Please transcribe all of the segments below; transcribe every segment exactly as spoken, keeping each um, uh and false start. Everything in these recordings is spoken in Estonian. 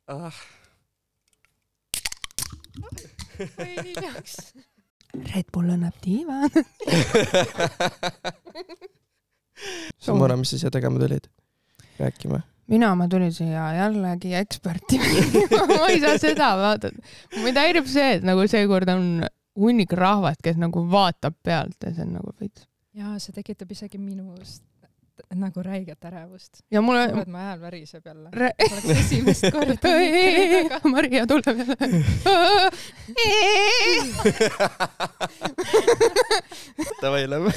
Ah. Oi, hiljaks. Red Bull õnneb diivan. Simona, mis sa siia tegema tulid? Rääkima? Mina ma tulin siia jällegi eksperti. Ma ei saa seda vaadata. Mida häirib see, et nagu seekord on hunnik rahvast, kes nagu vaatab pealt ja see on nagu veits. Jaa, see tekitab isegi minust nagu räiget ärevust. Ja mulle... Oled ma hääl väriseb jälle. Re... Oleks esimest korda. Maria tuleb jälle. Davai, lämme.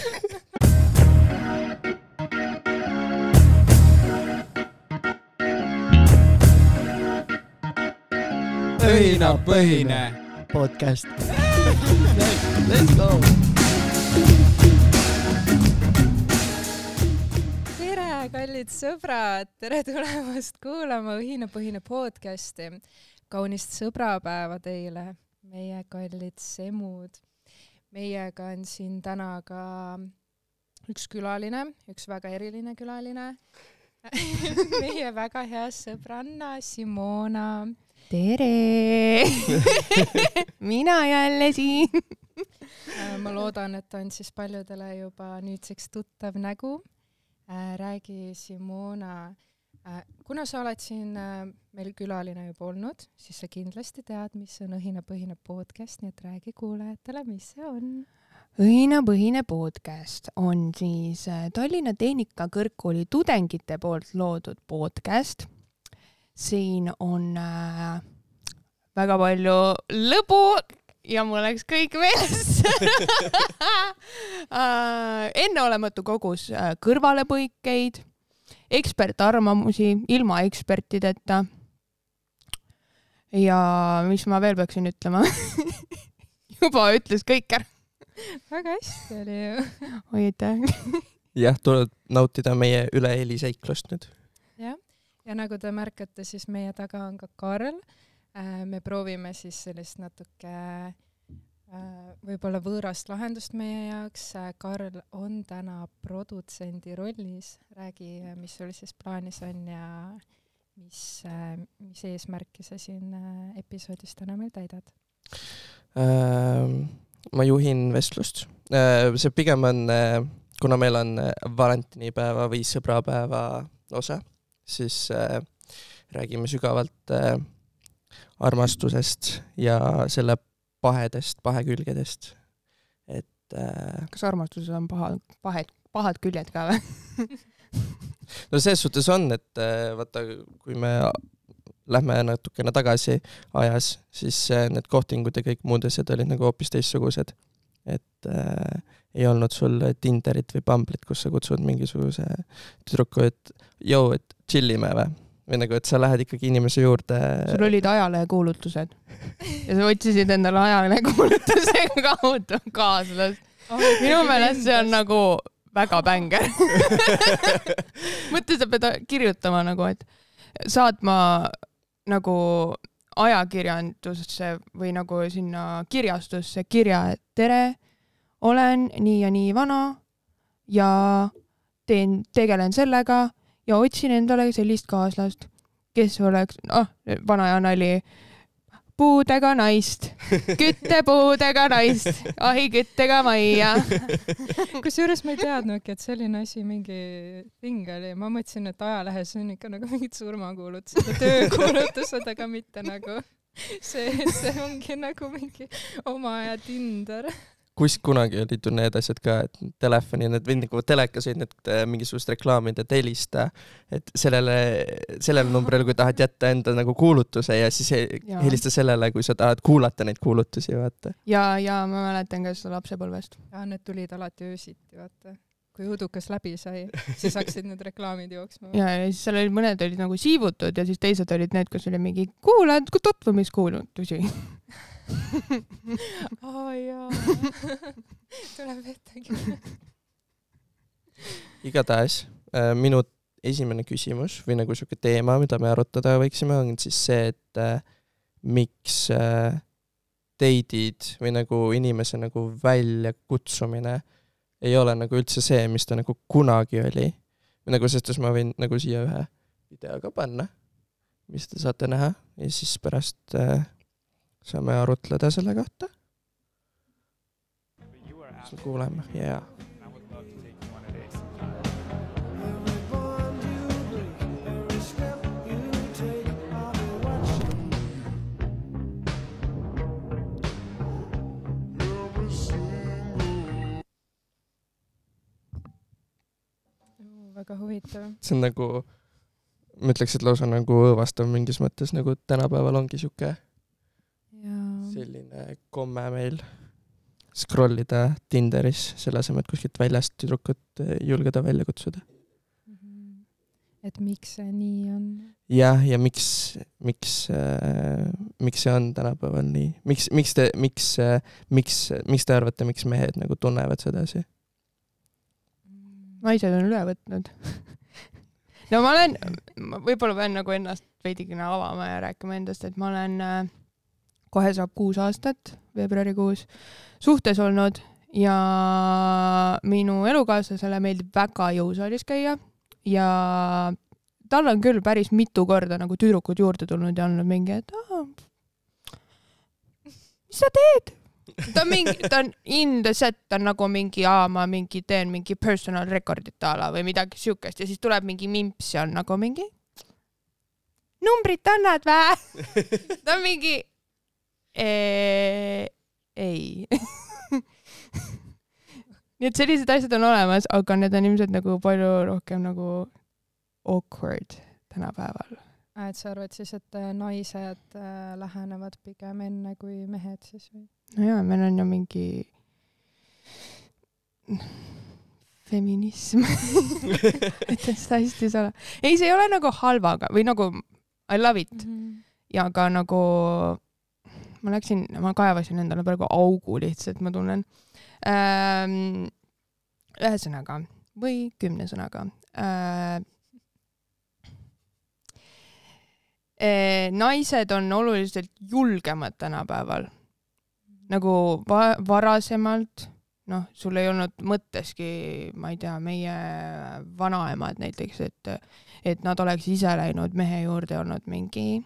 Õhinapõhine podcast. Let's go! Tere, kallid sõbrad! Tere tulemast kuulama Õhinapõhine podcasti. Kaunist sõbrapäeva teile, meie kallid semud. Meiega on siin täna ka üks külaline, üks väga eriline külaline. Meie väga hea sõbranna Simona. Tere! Mina jälle siin. Ma loodan, et on siis paljudele juba nüüdseks tuttav nägu. Räägi, Simona. Kuna sa oled siin meil külaline juba olnud, siis sa kindlasti tead, mis on Õhinapõhine podcast, nii et räägi kuulajatele, mis see on. Õhinapõhine podcast on siis Tallinna Tehnikakõrgkooli tudengite poolt loodud podcast. Siin on äh, väga palju lõbu ja mul oleks kõik meeles. äh, enneolematu kogus äh, kõrvalepõikeid, ekspertarvamusi ilma ekspertideta. Ja mis ma veel peaksin ütlema? Juba ütles kõik ära. Väga hästi oli ju. Aitäh. Jah, tuleb nautida meie üle heliseiklust nüüd. Jah. Ja nagu te märkate, siis meie taga on ka Karl. Me proovime siis sellist natuke võib-olla võõrast lahendust meie jaoks. Karl on täna produtsendi rollis. Räägi, mis sul siis plaanis on ja mis, mis eesmärki sa siin episoodis täna meil täidad? Ma juhin vestlust. See pigem on, kuna meil on valentinipäeva või sõbrapäeva osa, siis äh, räägime sügavalt äh, armastusest ja selle pahedest, pahekülgedest. Et, äh, kas armastuses on paha, pahed, pahad küljed ka või? No selles suhtes on, et äh, vaata, kui me lähme natukene tagasi ajas, siis äh, need kohtingud ja kõik muud asjad olid nagu hoopis teistsugused. Et äh, ei olnud sul Tinderit või Bumblit, kus sa kutsud mingisuguse tüdruku, et joo, et chillime või? Või nagu, et sa lähed ikkagi inimese juurde. Sul olid ajalehekuulutused ja sa otsisid endale ajalehekuulutuse kaudu kaaslast. Oh, minu meelest see on nagu väga bänger. Mõtle, sa pead kirjutama nagu, et saatma nagu ajakirjandusse või nagu sinna kirjastusse kirja, et tere, olen nii ja nii vana ja teen, tegelen sellega ja otsin endale sellist kaaslast, kes oleks, ah, vana ja nali, puudega naist, küttepuudega naist, ahi küttega majja. Kusjuures ma ei teadnudki, et selline asi mingi ting oli. Ma mõtlesin, et ajalehes on ikka nagu mingid surmakuulutused ja töökuulutused, aga mitte nagu see, see ongi nagu mingi oma aja Tinder. Kus kunagi olid ju need asjad ka, et telefoni, need või nagu telekas olid need mingisugust reklaamid, et helista, et sellele, sellele numbril, kui tahad jätta enda nagu kuulutuse ja siis ja. helista sellele, kui sa tahad kuulata neid kuulutusi, vaata. Ja, ja ma mäletan ka seda lapsepõlvest. Ja need tulid alati öösiti, vaata. Kui udukas läbi sai, siis hakkasid need reklaamid jooksma. Ja, ja siis seal olid mõned olid nagu siivutud ja siis teised olid need, kus oli mingi kuulad, tutvumiskuulutusi. Oh jaa. Tuleb ettegi. Igatahes äh, minu esimene küsimus või nagu siuke teema, mida me arutada võiksime, on siis see, et äh, miks äh, date'id või nagu inimese nagu välja kutsumine ei ole nagu üldse see, mis ta nagu kunagi oli. Või nagu sest, ma võin nagu siia ühe video ka panna, mis te saate näha ja siis pärast äh, saame arutleda selle kohta. Kuuleme, jaa. Väga huvitav. See on nagu, ma ütleks, et lausa nagu õõvastav mingis mõttes, nagu tänapäeval ongi siuke ja... selline komme meil scrollida Tinderis, selle asemel, et kuskilt väljast tüdrukut julgeda välja kutsuda. Mm-hmm. Et miks see nii on? Jah, ja miks, miks, äh, miks see on tänapäeval nii? Miks, miks, te, miks, äh, miks, miks te arvate, miks mehed nagu tunnevad sedasi? Naised on üle võtnud. No ma olen, võib-olla pean nagu ennast veidikene avama ja rääkima endast, et ma olen äh, kohe saab kuus aastat, veebruarikuus, suhtes olnud ja minu elukaaslasele meeldib väga jõusaalis käia ja tal on küll päris mitu korda nagu tüdrukud juurde tulnud ja olnud mingi, et ah, mis sa teed? Ta on mingi, ta on in the set, ta on nagu mingi, aa, ma mingi teen mingi personal recordit ala või midagi siukest ja siis tuleb mingi mimps ja on nagu mingi numbrit annad vä? Ta on mingi eee, ei. Nii et sellised asjad on olemas, aga need on ilmselt nagu palju rohkem nagu awkward tänapäeval. Et sa arvad siis, et naised lähenevad pigem enne kui mehed siis või? No jaa, meil on ju mingi feminism. Ütlen seda hästi sala. Ei, see ei ole nagu halvaga või nagu I love it. Mm-hmm. Ja ka nagu ma läksin, ma kaevasin endale praegu augu lihtsalt, ma tunnen. Ähm, ühesõnaga või kümne sõnaga. Ähm, naised on oluliselt julgemad tänapäeval. Nagu va- varasemalt, noh, sul ei olnud mõtteski, ma ei tea, meie vanaemad näiteks, et, et nad oleks ise läinud mehe juurde olnud mingi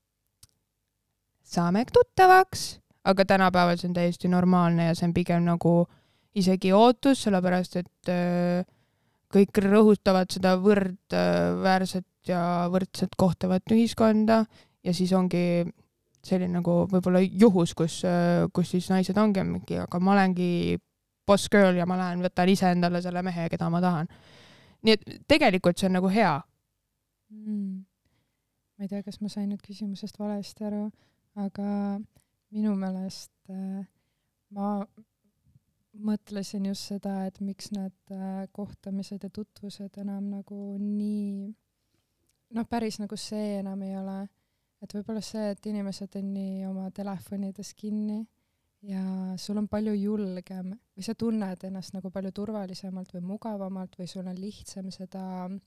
saame tuttavaks, aga tänapäeval see on täiesti normaalne ja see on pigem nagu isegi ootus, sellepärast et äh, kõik rõhutavad seda võrdväärset ja võrdset kohtavat ühiskonda ja siis ongi selline nagu võib-olla juhus, kus, kus siis naised ongi mingi, aga ma olengi boss girl ja ma lähen, võtan ise endale selle mehe, keda ma tahan. Nii et tegelikult see on nagu hea. Mm. Ma ei tea, kas ma sain nüüd küsimusest valesti aru, aga minu meelest äh, ma mõtlesin just seda, et miks need äh, kohtamised ja tutvused enam nagu nii noh, päris nagu see enam ei ole. Et võib-olla see, et inimesed on nii oma telefonides kinni ja sul on palju julgem või sa tunned ennast nagu palju turvalisemalt või mugavamalt või sul on lihtsam seda,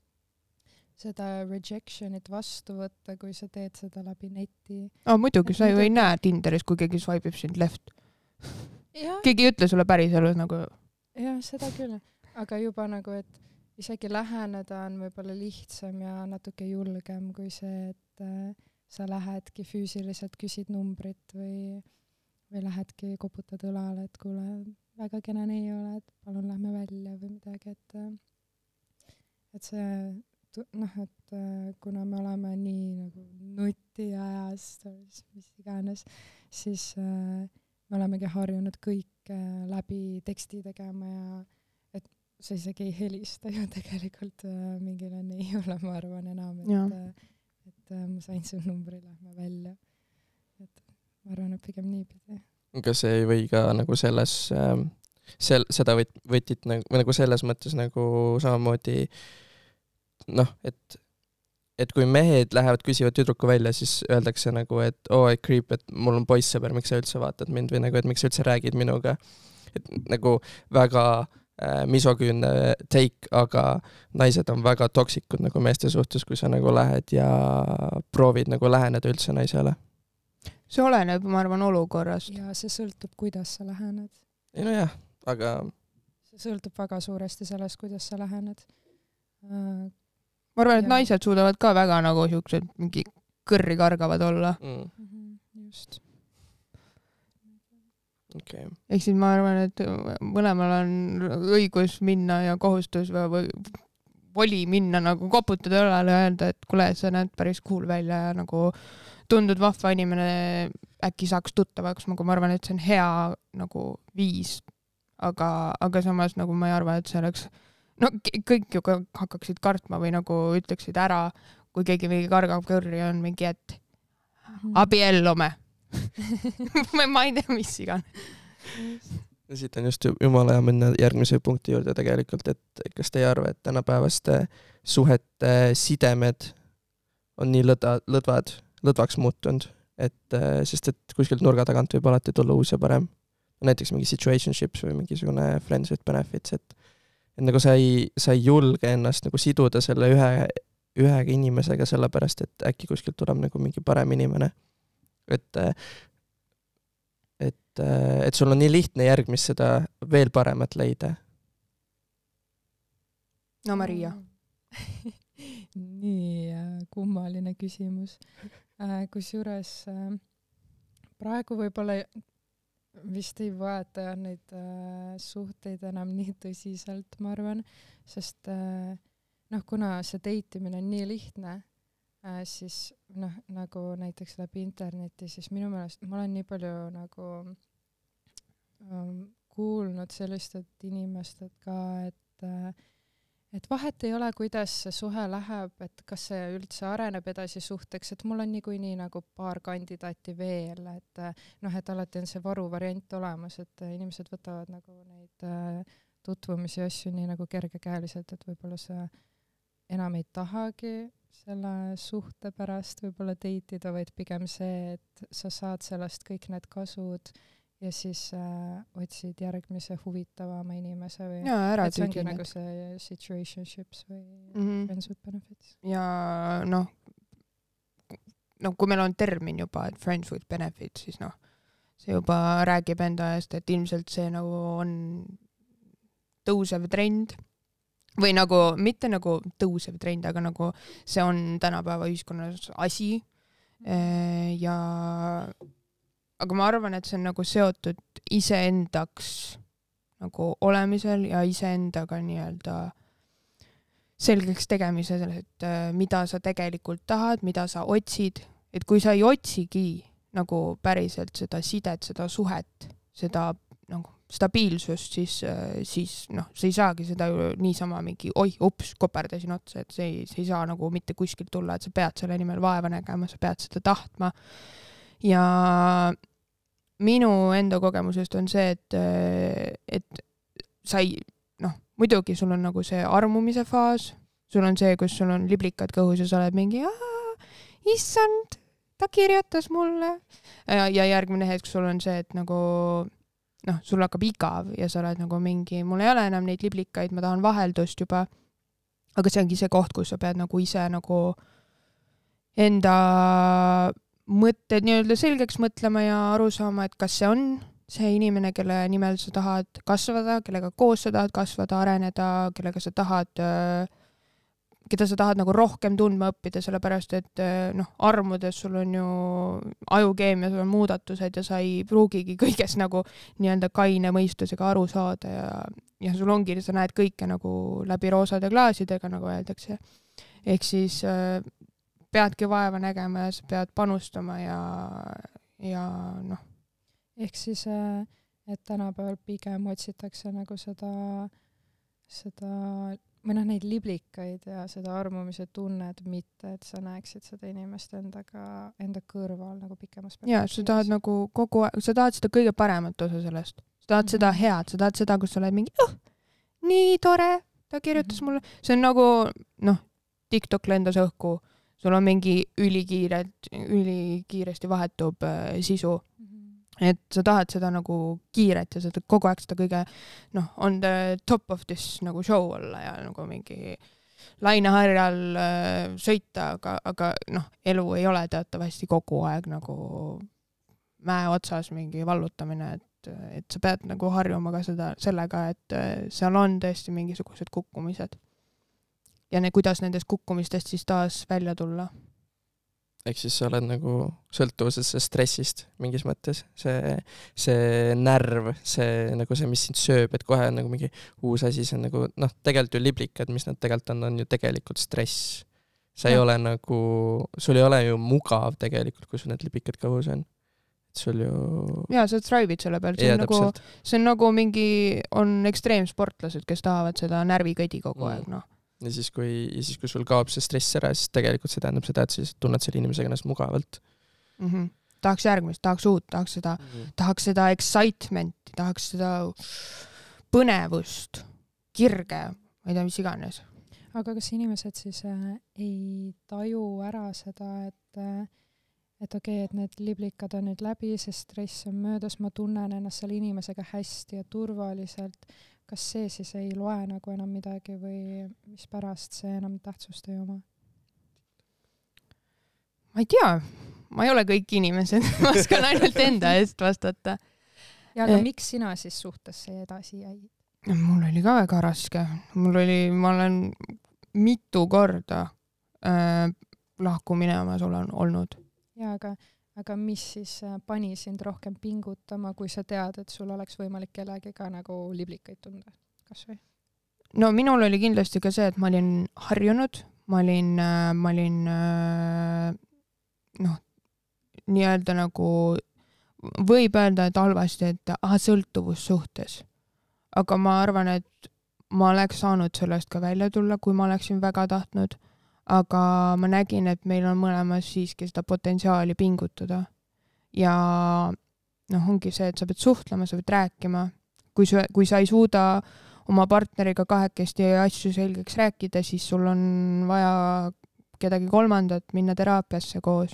seda rejectionit vastu võtta, kui sa teed seda läbi neti. Oh, muidugi, sa ju ei näe Tinderis, kui keegi swipeb sind left. Ja. Keegi ei ütle sulle päris elus nagu... Jah, seda küll. Aga juba nagu, et isegi läheneda on võib-olla lihtsam ja natuke julgem kui see, et äh, sa lähedki füüsiliselt, küsid numbrit või, või lähedki koputad õlale, et kuule, väga kena nii ole, et palun lähme välja või midagi, et, et see, noh, et kuna me oleme nii nagu nutiajas, mis iganes, siis äh, me olemegi harjunud kõik äh, läbi teksti tegema ja et sa isegi ei helista ju tegelikult äh, mingile neiule, ma arvan enam, et et ma sain su numbri, lähme välja. Et ma arvan, et pigem niipidi. Kas ei või ka nagu selles, sel, seda võt, võtit nagu, nagu selles mõttes nagu samamoodi, noh, et, et kui mehed lähevad, küsivad tüdruku välja, siis öeldakse nagu, et oo, oh, creep, et mul on poissõber, miks sa üldse vaatad mind või nagu, et miks sa üldse räägid minuga. Et nagu väga misoküünne take, aga naised on väga toksikud nagu meeste suhtes, kui sa nagu lähed ja proovid nagu läheneda üldse naisele. See oleneb, ma arvan, olukorrast. Ja see sõltub, kuidas sa lähened. Ei no jah, aga... See sõltub väga suuresti sellest, kuidas sa lähened. Ma arvan, et ja. Naised suudavad ka väga nagu siuksed mingi kõrri kargavad olla mm. just okay. ehk siis ma arvan, et mõlemal on õigus minna ja kohustus või, või voli minna nagu koputada õlale ja öelda, et kuule, sa näed päris cool välja ja nagu tundud vahva inimene, äkki saaks tuttavaks, nagu ma arvan, et see on hea nagu viis, aga, aga samas nagu ma ei arva, et see oleks no kõik ju hakkaksid kartma või nagu ütleksid ära, kui keegi mingi kargav kõrri on mingi, et abiellume ma ei tea, mis igan. Ja siit on just jumala ja minna järgmise punkti juurde tegelikult, et kas te ei arva, et tänapäevaste suhete sidemed on nii lõdva, lõdvad, lõdvaks muutunud, et, sest et kuskilt nurga tagant võib alati tulla uus ja parem. Näiteks mingi situationships või mingisugune friends with benefits, et, et nagu sa ei, sa ei julge ennast nagu siduda selle ühe, ühega inimesega sellepärast, et äkki kuskilt tuleb nagu mingi parem inimene. Et et, et sul on nii lihtne järgmist seda veel paremat leida. No Maria. nii kummaline küsimus. Kusjuures praegu võib-olla vist ei võeta neid suhteid enam nii tõsiselt, ma arvan, sest noh, kuna see deitimine on nii lihtne, siis noh, nagu näiteks läbi interneti, siis minu meelest ma olen nii palju nagu um, kuulnud sellistelt inimestelt ka, et et vahet ei ole, kuidas see suhe läheb, et kas see üldse areneb edasi suhteks, et mul on niikuinii nagu paar kandidaati veel, et noh, et alati on see varuvariant olemas, et inimesed võtavad nagu neid tutvumisi asju nii nagu kergekäeliselt, et võib-olla sa enam ei tahagi selle suhte pärast võib-olla deitida, vaid pigem see, et sa saad sellest kõik need kasud ja siis äh, otsid järgmise huvitavama inimese või ja, ära et see ongi tüüdi nagu need. see situationships või Mhm. friends with benefits. ja noh, no kui meil on termin juba, et friends with benefits, siis noh, see juba räägib enda eest, et ilmselt see nagu on tõusev trend või nagu, mitte nagu tõusev trend, aga nagu see on tänapäeva ühiskonnas asi ja aga ma arvan, et see on nagu seotud iseendaks nagu olemisel ja iseendaga nii-öelda selgeks tegemise, et mida sa tegelikult tahad, mida sa otsid, et kui sa ei otsigi nagu päriselt seda sidet, seda suhet, seda nagu stabiilsust, siis, siis noh, sa ei saagi seda ju niisama mingi, oi, ups, koperdasin otsa, et see ei, see ei saa nagu mitte kuskilt tulla, et sa pead selle nimel vaeva nägema, sa pead seda tahtma. Ja minu enda kogemusest on see, et, et sa ei, noh, muidugi sul on nagu see armumise faas, sul on see, kus sul on liblikad kõhus ja sa oled mingi, issand, ta kirjutas mulle. Ja, ja järgmine hetk sul on see, et nagu noh, sul hakkab igav ja sa oled nagu mingi, mul ei ole enam neid liblikaid, ma tahan vaheldust juba. Aga see ongi see koht, kus sa pead nagu ise nagu enda mõtted nii-öelda selgeks mõtlema ja aru saama, et kas see on see inimene, kelle nimel sa tahad kasvada, kellega koos sa tahad kasvada, areneda, kellega sa tahad, keda sa tahad nagu rohkem tundma õppida, sellepärast et noh, armudes sul on ju ajukeemia, sul on muudatused ja sa ei pruugigi kõigest nagu nii-öelda kaine mõistusega aru saada ja, ja sul ongi, sa näed kõike nagu läbi roosade klaasidega, nagu öeldakse. Ehk siis peadki vaeva nägema ja sa pead panustama ja, ja noh. Ehk siis, et tänapäeval pigem otsitakse nagu seda, seda või noh, neid liblikaid ja seda armumise tunned, mitte, et sa näeksid seda inimest endaga, enda kõrval nagu pikemas perspektiivis. Ja, sa tahad nagu kogu aeg, sa tahad seda kõige paremat osa sellest. Sa tahad mm-hmm. seda head, sa tahad seda, kus sa oled mingi, oh, nii tore, ta kirjutas mm-hmm. mulle. See on nagu, noh, TikTok lendas õhku, sul on mingi ülikiiret, ülikiiresti vahetub äh, sisu. Mm-hmm. Et sa tahad seda nagu kiiret ja seda kogu aeg seda kõige, noh, on the top of this nagu show olla ja nagu mingi laineharjal äh, sõita, aga, aga noh, elu ei ole teatavasti kogu aeg nagu mäe otsas mingi vallutamine, et, et sa pead nagu harjuma ka seda, sellega, et seal on tõesti mingisugused kukkumised. Ja ne, kuidas nendest kukkumistest siis taas välja tulla? ehk siis sa oled nagu sõltuvuses stressist mingis mõttes. See, see närv, see nagu see, mis sind sööb, et kohe on nagu mingi uus asi, see on nagu, noh, tegelikult ju liblikad, mis nad tegelikult on, on ju tegelikult stress. Sa ei ja. ole nagu, sul ei ole ju mugav tegelikult, kui sul need liblikad kõhus on. Sul ju... Ja, sa thrive'id selle peal. See on, nagu, see on nagu mingi, on ekstreemsportlased, kes tahavad seda närvikõdi kogu aeg, noh. Ja siis, kui, ja siis, kui sul kaob see stress ära, siis tegelikult see tähendab seda, et siis tunned selle inimesega ennast mugavalt. Mm-hmm. Tahaks järgmist, tahaks uut, tahaks seda, mm-hmm. tahaks seda excitementi, tahaks seda põnevust, kirge, ma ei tea, mis iganes. Aga kas inimesed siis äh, ei taju ära seda, et, äh, et okei, okay, et need liblikad on nüüd läbi, see stress on möödas, ma tunnen ennast selle inimesega hästi ja turvaliselt. Kas see siis ei loe nagu enam midagi või mis pärast see enam tähtsust ei oma? Ma ei tea. Ma ei ole kõik inimesed. Ma oskan ainult enda eest vastata. Ja aga miks sina siis suhtesse edasi jäid? Mul oli ka väga raske. Mul oli, ma olen mitu korda äh, lahku minemas olen olnud. Ja, aga Aga mis siis pani sind rohkem pingutama, kui sa tead, et sul oleks võimalik kellegiga nagu liblikaid tunda? Kas või? No minul oli kindlasti ka see, et ma olin harjunud, ma olin, ma olin noh, nii-öelda nagu võib öelda, et halvasti, et aha, sõltuvus suhtes. Aga ma arvan, et ma oleks saanud sellest ka välja tulla, kui ma oleksin väga tahtnud. Aga ma nägin, et meil on mõlemas siiski seda potentsiaali pingutada. Ja noh, ongi see, et sa pead suhtlema, sa pead rääkima. Kui, su, kui sa ei suuda oma partneriga kahekesti asju selgeks rääkida, siis sul on vaja kedagi kolmandat minna teraapiasse koos.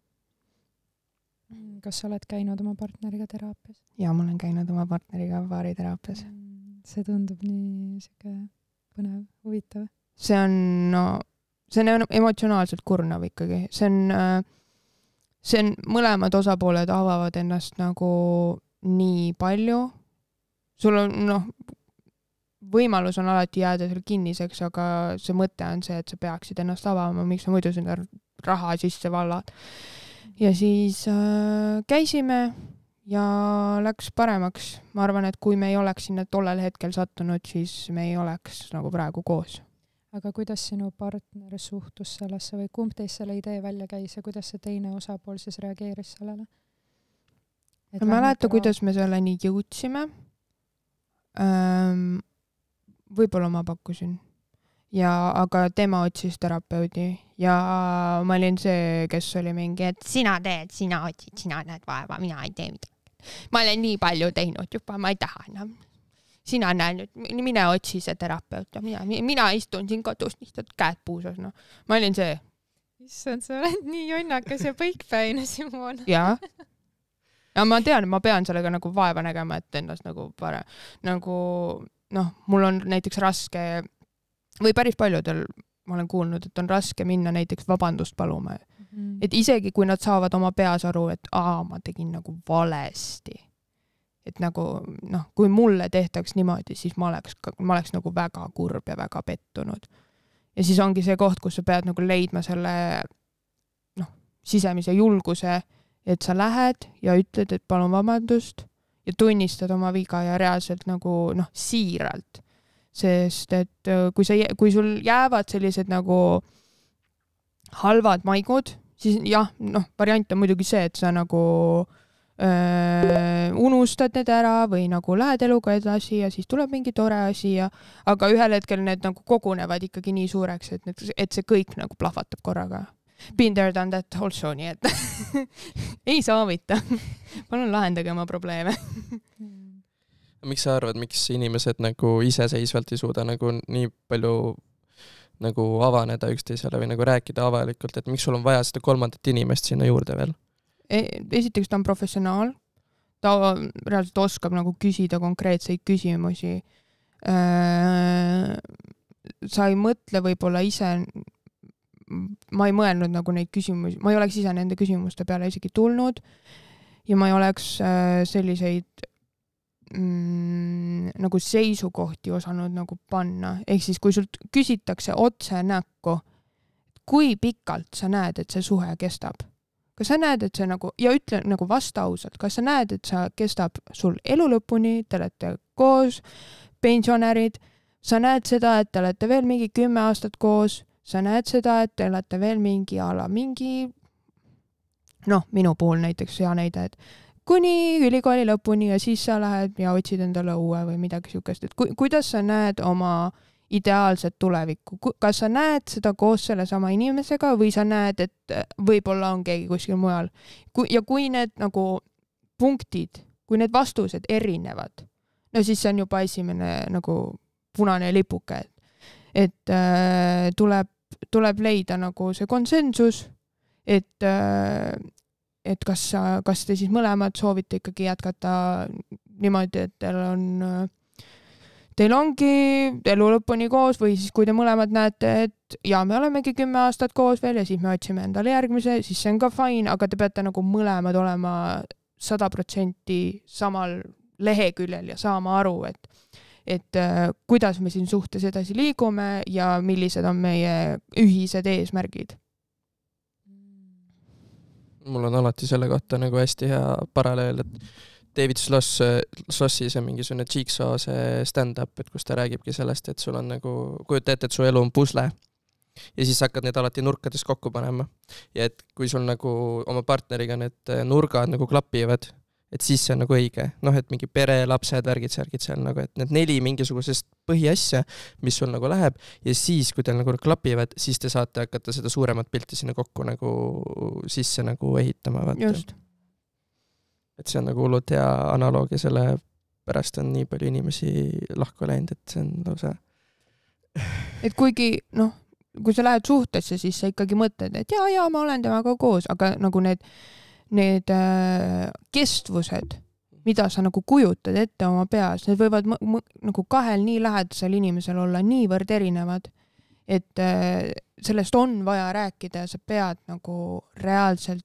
Kas sa oled käinud oma partneriga teraapias? Ja, ma olen käinud oma partneriga baariteraapias. See tundub nii siuke põnev, huvitav. See on, no, see on emotsionaalselt kurnav ikkagi. See on, see on mõlemad osapooled avavad ennast nagu nii palju. Sul on, noh, võimalus on alati jääda seal kinniseks, aga see mõte on see, et sa peaksid ennast avama, miks sa muidu sinna raha sisse vallad. Ja siis äh, käisime ja läks paremaks. Ma arvan, et kui me ei oleks sinna tollel hetkel sattunud, siis me ei oleks nagu praegu koos. Aga kuidas sinu partner suhtus sellesse või kumb teist selle idee välja käis ja kuidas see teine osapool siis reageeris sellele? Ma mäleta, kuidas me selleni jõudsime. Ähm, võib-olla ma pakkusin. Ja, aga tema otsis terapeudi ja ma olin see, kes oli mingi, et sina teed, sina otsid, sina näed vaeva, mina ei tee midagi. Ma olen nii palju teinud juba, ma ei taha enam. Sina näen nüüd, mine otsi see terapeut. Mina, mina istun siin kodus, lihtsalt käed puusas. No. Ma olin see. Issand, sa oled nii jonnakas ja põikpäine, Simon. Jaa. Ja ma tean, ma pean sellega nagu vaeva nägema, et ennast nagu pare. Nagu, noh, mul on näiteks raske, või päris paljudel ma olen kuulnud, et on raske minna näiteks vabandust paluma. Mm-hmm. Et isegi kui nad saavad oma peas aru, et aa, ma tegin nagu valesti. Et nagu, noh, kui mulle tehtaks niimoodi, siis ma oleks, ma oleks nagu väga kurb ja väga pettunud. Ja siis ongi see koht, kus sa pead nagu leidma selle, noh, sisemise julguse, et sa lähed ja ütled, et palun vabandust ja tunnistad oma viga ja reaalselt nagu, noh, siiralt. Sest, et kui, sa, kui sul jäävad sellised nagu halvad maigud, siis jah, noh, variant on muidugi see, et sa nagu Öö, unustad need ära või nagu lähed eluga edasi ja siis tuleb mingi tore asi ja, aga ühel hetkel need nagu kogunevad ikkagi nii suureks, et, need, et see kõik nagu plahvatab korraga. Been there, done that also, nii et ei soovita. Palun lahendage oma probleeme. Miks sa arvad, miks inimesed nagu iseseisvalt ei suuda nagu nii palju nagu avaneda üksteisele või nagu rääkida avalikult, et miks sul on vaja seda kolmandat inimest sinna juurde veel? Esiteks ta on professionaal, ta reaalselt oskab nagu küsida konkreetseid küsimusi. Sa ei mõtle võib-olla ise, ma ei mõelnud nagu neid küsimusi, ma ei oleks ise nende küsimuste peale isegi tulnud ja ma ei oleks selliseid mm, nagu seisukohti osanud nagu panna. Ehk siis, kui sult küsitakse otse näkku, kui pikalt sa näed, et see suhe kestab? Kas sa näed, et see nagu, ja ütle nagu vasta ausalt, kas sa näed, et sa kestab sul elu lõpuni, te olete koos, pensionärid, sa näed seda, et te olete veel mingi kümme aastat koos, sa näed seda, et te olete veel mingi ala, mingi, noh, minu puhul näiteks hea näide, et kuni ülikooli lõpuni ja siis sa lähed ja otsid endale uue või midagi sihukest, et ku, kuidas sa näed oma ideaalset tulevikku, kas sa näed seda koos selle sama inimesega või sa näed, et võib-olla on keegi kuskil mujal. Ja kui need nagu punktid, kui need vastused erinevad, no siis see on juba esimene nagu punane lipuke, et äh, tuleb, tuleb leida nagu see konsensus, et, äh, et kas, kas te siis mõlemad soovite ikkagi jätkata niimoodi, et teil on äh, Teil ongi elu lõpuni koos või siis kui te mõlemad näete, et ja me olemegi kümme aastat koos veel ja siis me otsime endale järgmise, siis see on ka fine, aga te peate nagu mõlemad olema sada protsenti samal leheküljel ja saama aru, et, et äh, kuidas me siin suhtes edasi liigume ja millised on meie ühised eesmärgid. Mul on alati selle kohta nagu hästi hea paralleel, et David Sloss, Slossi see mingisugune Jigsaw see stand-up, et kus ta räägibki sellest, et sul on nagu, kujuta ette, et su elu on pusle ja siis hakkad need alati nurkades kokku panema. Ja et kui sul nagu oma partneriga need nurgad nagu klapivad, et siis see on nagu õige. Noh, et mingi pere, lapsed, värgid, särgid seal nagu, et need neli mingisugusest põhiasja, mis sul nagu läheb ja siis, kui teil nagu klapivad, siis te saate hakata seda suuremat pilti sinna kokku nagu sisse nagu ehitama. Vaata. Just. Et see on nagu hullult hea analoog ja selle pärast on nii palju inimesi lahku läinud, et see on lausa. Et kuigi, noh, kui sa lähed suhtesse, siis sa ikkagi mõtled, et jaa, jaa, ma olen temaga koos, aga nagu need, need äh, kestvused, mida sa nagu kujutad ette oma peas, need võivad m- m- nagu kahel nii lähedasel inimesel olla niivõrd erinevad, et äh, sellest on vaja rääkida ja sa pead nagu reaalselt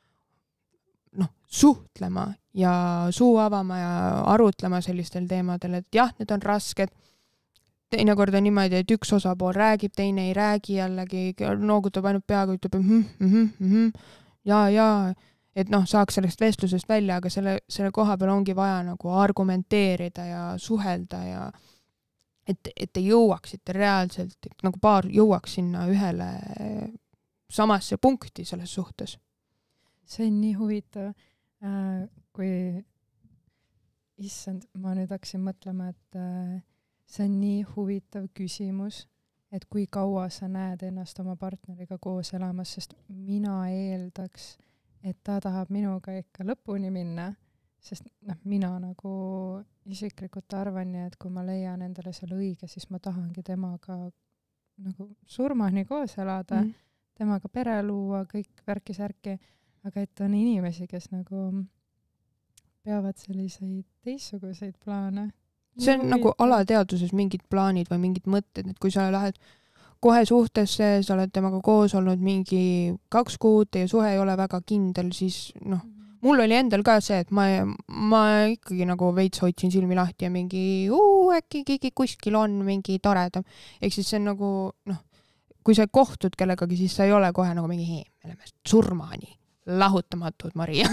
noh, suhtlema ja suu avama ja arutlema sellistel teemadel, et jah, need on rasked. Teinekord on niimoodi, et üks osapool räägib, teine ei räägi jällegi, noogutab ainult peaga, ütleb mm, mm, mm, ja, ja, et noh, saaks sellest vestlusest välja, aga selle, selle koha peal ongi vaja nagu argumenteerida ja suhelda ja et, et te jõuaksite reaalselt, et nagu paar jõuaks sinna ühele samasse punkti selles suhtes. See on nii huvitav, äh, kui issand, ma nüüd hakkasin mõtlema, et äh, see on nii huvitav küsimus, et kui kaua sa näed ennast oma partneriga koos elamas, sest mina eeldaks, et ta tahab minuga ikka lõpuni minna, sest noh, mina nagu isiklikult arvan, et kui ma leian endale selle õige, siis ma tahangi temaga nagu surmani koos elada, mm. temaga pere luua, kõik värki-särki. Aga et on inimesi, kes nagu peavad selliseid teistsuguseid plaane. See on nagu alateaduses mingid plaanid või mingid mõtted, et kui sa lähed kohe suhtesse, sa oled temaga koos olnud mingi kaks kuud ja suhe ei ole väga kindel, siis noh, mul oli endal ka see, et ma, ma ikkagi nagu veits hoidsin silmi lahti ja mingi uu, äkki keegi kuskil on mingi toredam. Ehk siis see on nagu, noh, kui sa kohtud kellegagi, siis sa ei ole kohe nagu mingi hei, me oleme surmani. Lahutamatud, Maria.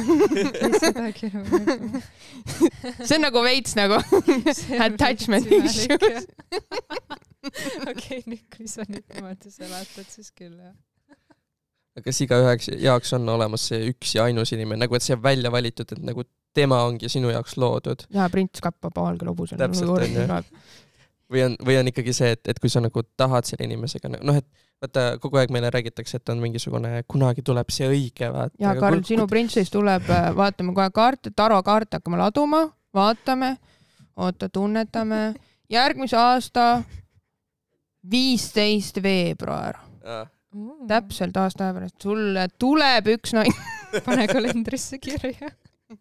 See on nagu veits nagu attachment issues. Okei, nüüd kui sa nüüd niimoodi selatad, siis küll, jah. Aga kas iga üheks jaoks on olemas see üks ja ainus inimene, nagu et see on välja valitud, et nagu tema ongi sinu jaoks loodud? Jaa, prints kappab valge lobusel. Täpselt on, jah. Või on, või on ikkagi see, et, et kui sa nagu tahad selle inimesega, noh, et vaata, kogu aeg meile räägitakse, et on mingisugune, kunagi tuleb see õige. Vaata. Ja Karl, sinu printsist tuleb, vaatame kohe kaart, taro kaart hakkame laduma, vaatame, oota, tunnetame. Järgmise aasta viisteist veebruar. Ja. Mm. Täpselt aasta pärast. Sulle tuleb üks naine. Pane kalendrisse kirja.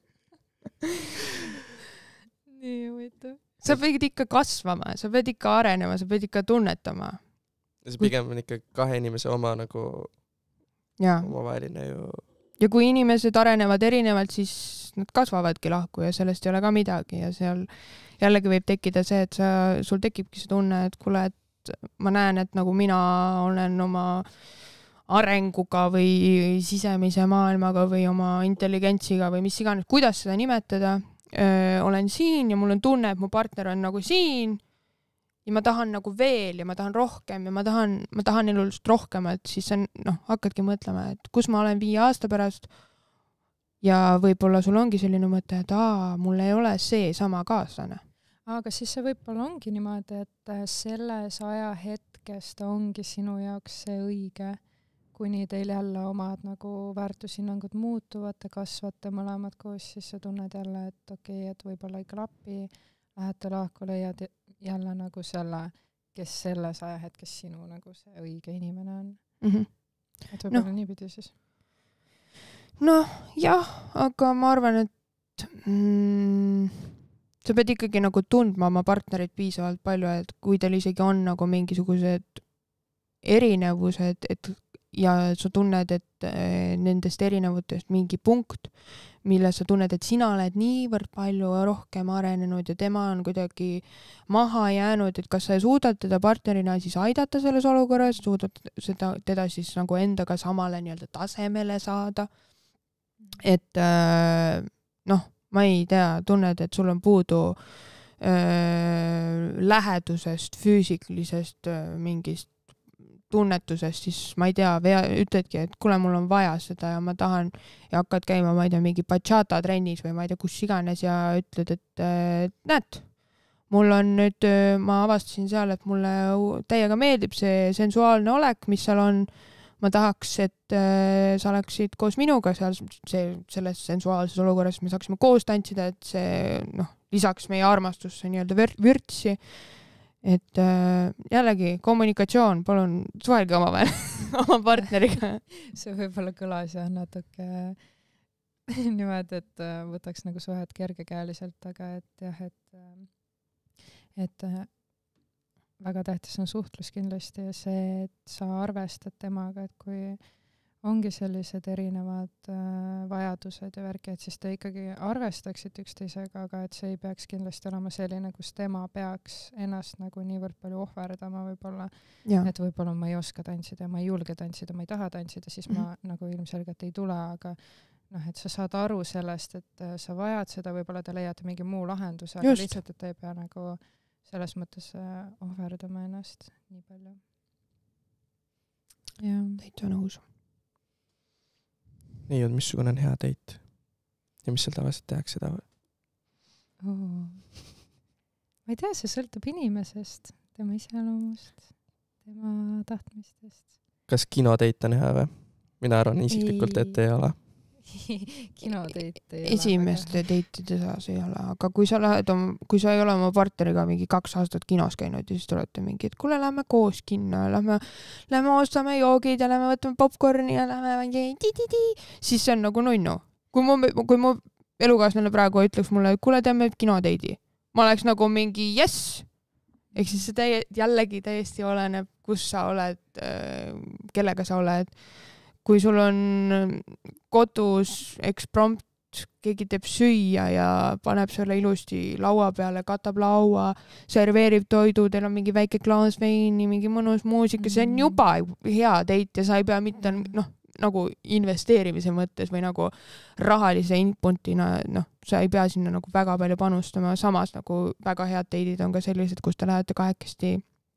Nii huvitav. Sa pead ikka kasvama, sa pead ikka arenema, sa pead ikka tunnetama. See pigem on ikka kahe inimese oma nagu ja. Omavaheline ju. Ja kui inimesed arenevad erinevalt, siis nad kasvavadki lahku ja sellest ei ole ka midagi ja seal jällegi võib tekkida see, et sa, sul tekibki see tunne, et kuule, et ma näen, et nagu mina olen oma arenguga või sisemise maailmaga või oma intelligentsiga või mis iganes, kuidas seda nimetada, öö, olen siin ja mul on tunne, et mu partner on nagu siin ja ma tahan nagu veel ja ma tahan rohkem ja ma tahan, ma tahan elust rohkemat, siis on, noh, hakkadki mõtlema, et kus ma olen viie aasta pärast ja võib-olla sul ongi selline mõte, et aa, mul ei ole see sama kaaslane. Aga siis see võib-olla ongi niimoodi, et selles ajahetkest ongi sinu jaoks see õige, kuni teil jälle omad nagu väärtushinnangud muutuvad, te kasvate mõlemad koos, siis sa tunned jälle, et okei, okay, et võib-olla ei klapi, lähete lahku, leiad jälle nagu selle, kes selles ajahetkes sinu nagu see õige inimene on. Mm-hmm. Et võib-olla no. niipidi siis. Noh, jah, aga ma arvan, et mm, sa pead ikkagi nagu tundma oma partnerit piisavalt palju, et kui teil isegi on nagu mingisugused erinevused, et ja sa tunned, et nendest erinevutest mingi punkt, mille sa tunned, et sina oled niivõrd palju rohkem arenenud ja tema on kuidagi maha jäänud, et kas sa suudad teda partnerina siis aidata selles olukorras, suudad seda, teda siis nagu endaga samale nii-öelda tasemele saada. Et noh, ma ei tea, tunned, et sul on puudu öö, lähedusest, füüsiklisest mingist tunnetusest, siis ma ei tea, vea, ütledki, et kuule, mul on vaja seda ja ma tahan ja hakkad käima, ma ei tea, mingi bachata trennis või ma ei tea, kus iganes ja ütled, et, et näed, mul on nüüd, ma avastasin seal, et mulle täiega meeldib see sensuaalne olek, mis seal on, ma tahaks, et äh, sa oleksid koos minuga seal see, selles sensuaalses olukorras, me saaksime koos tantsida, et see noh, lisaks meie armastusse nii-öelda vürtsi. Et äh, jällegi kommunikatsioon, palun suhelge oma veel oma partneriga. See võib-olla kõlas ja natuke niimoodi, et võtaks nagu suhet kergekäeliselt, aga et jah, et, et väga tähtis on suhtlus kindlasti ja see, et sa arvestad temaga, et kui ongi sellised erinevad äh, vajadused ja värki, et siis te ikkagi arvestaksite üksteisega, aga et see ei peaks kindlasti olema selline, kus tema peaks ennast nagu niivõrd palju ohverdama võib-olla, ja. Et võib-olla ma ei oska tantsida, ma ei julge tantsida, ma ei taha tantsida, siis ma mm-hmm. nagu ilmselgelt ei tule, aga noh, et sa saad aru sellest, et äh, sa vajad seda, võib-olla te leiate mingi muu lahenduse, aga Just. Lihtsalt, et te ei pea nagu selles mõttes äh, ohverdama ennast nii palju. Ja. Täitsa nõus. Nii on, missugune on hea teit ja mis seal tavaliselt tehakse seda? Oh. Ma ei tea, see sõltub inimesest, tema iseloomust, tema tahtmistest. Kas kinoteit on hea või? Mina arvan isiklikult, et ei ole. Kinoteit ei ole. Esimeste teitide seas ei ole, aga kui sa lähed, kui sa ei ole oma partneriga mingi kaks aastat kinos käinud ja siis tulete mingi, et kuule, lähme koos kinno ja lähme, lähme ostame joogid ja lähme võtame popcorni ja lähme mingi ti-ti-ti, siis see on nagu nunnu. Kui mu, kui mu elukaaslane praegu ütleks mulle, et kuule, teeme kinoteidi, ma oleks nagu mingi yes, ehk siis see täie, jällegi täiesti oleneb, kus sa oled, kellega sa oled. Kui sul on kodus eksprompt, keegi teeb süüa ja paneb selle ilusti laua peale, katab laua, serveerib toidu, teil on mingi väike klaas veini, mingi mõnus muusika, see on juba hea teit ja sa ei pea mitte noh, nagu investeerimise mõttes või nagu rahalise inputina, noh, sa ei pea sinna nagu väga palju panustama, samas nagu väga head teidid on ka sellised, kus te lähete kahekesti.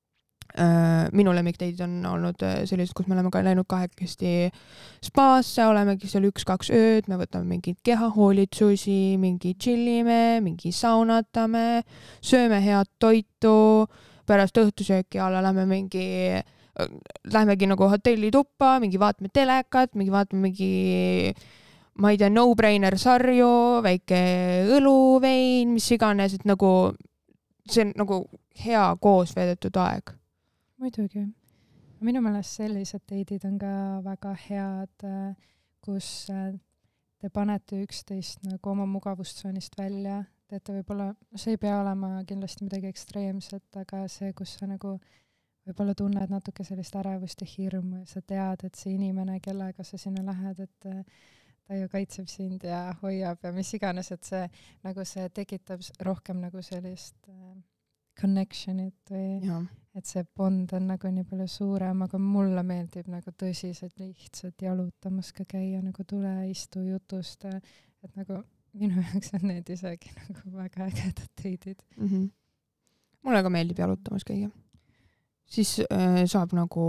Minu lemmikteidid on olnud sellised, kus me oleme ka läinud kahekesti spaasse, olemegi seal üks-kaks ööd, me võtame mingid kehahoolitsusi, mingi chillime, mingi saunatame, sööme head toitu, pärast õhtusööki alla lähme mingi, lähmegi nagu hotelli tuppa, mingi vaatame telekat, mingi vaatame mingi, ma ei tea, no-brainer sarju, väike õluvein, mis iganes, et nagu see on nagu hea koos veedetud aeg. Muidugi. Minu meelest sellised teidid on ka väga head, kus te panete üksteist nagu oma mugavustsoonist välja. Teete võib-olla, see ei pea olema kindlasti midagi ekstreemset, aga see, kus sa nagu võib-olla tunned natuke sellist ärevust ja hirmu ja sa tead, et see inimene, kellega sa sinna lähed, et ta ju kaitseb sind ja hoiab ja mis iganes, et see, nagu see tekitab rohkem nagu sellist connection'it või ja. et see bond on nagu nii palju suurem, aga mulle meeldib nagu tõsiselt lihtsalt jalutamas ka käia, nagu tule, istu, jutusta, et nagu minu jaoks on need isegi nagu väga ägedad teidid. Mm-hmm. Mulle ka meeldib jalutamas käia. Siis äh, saab nagu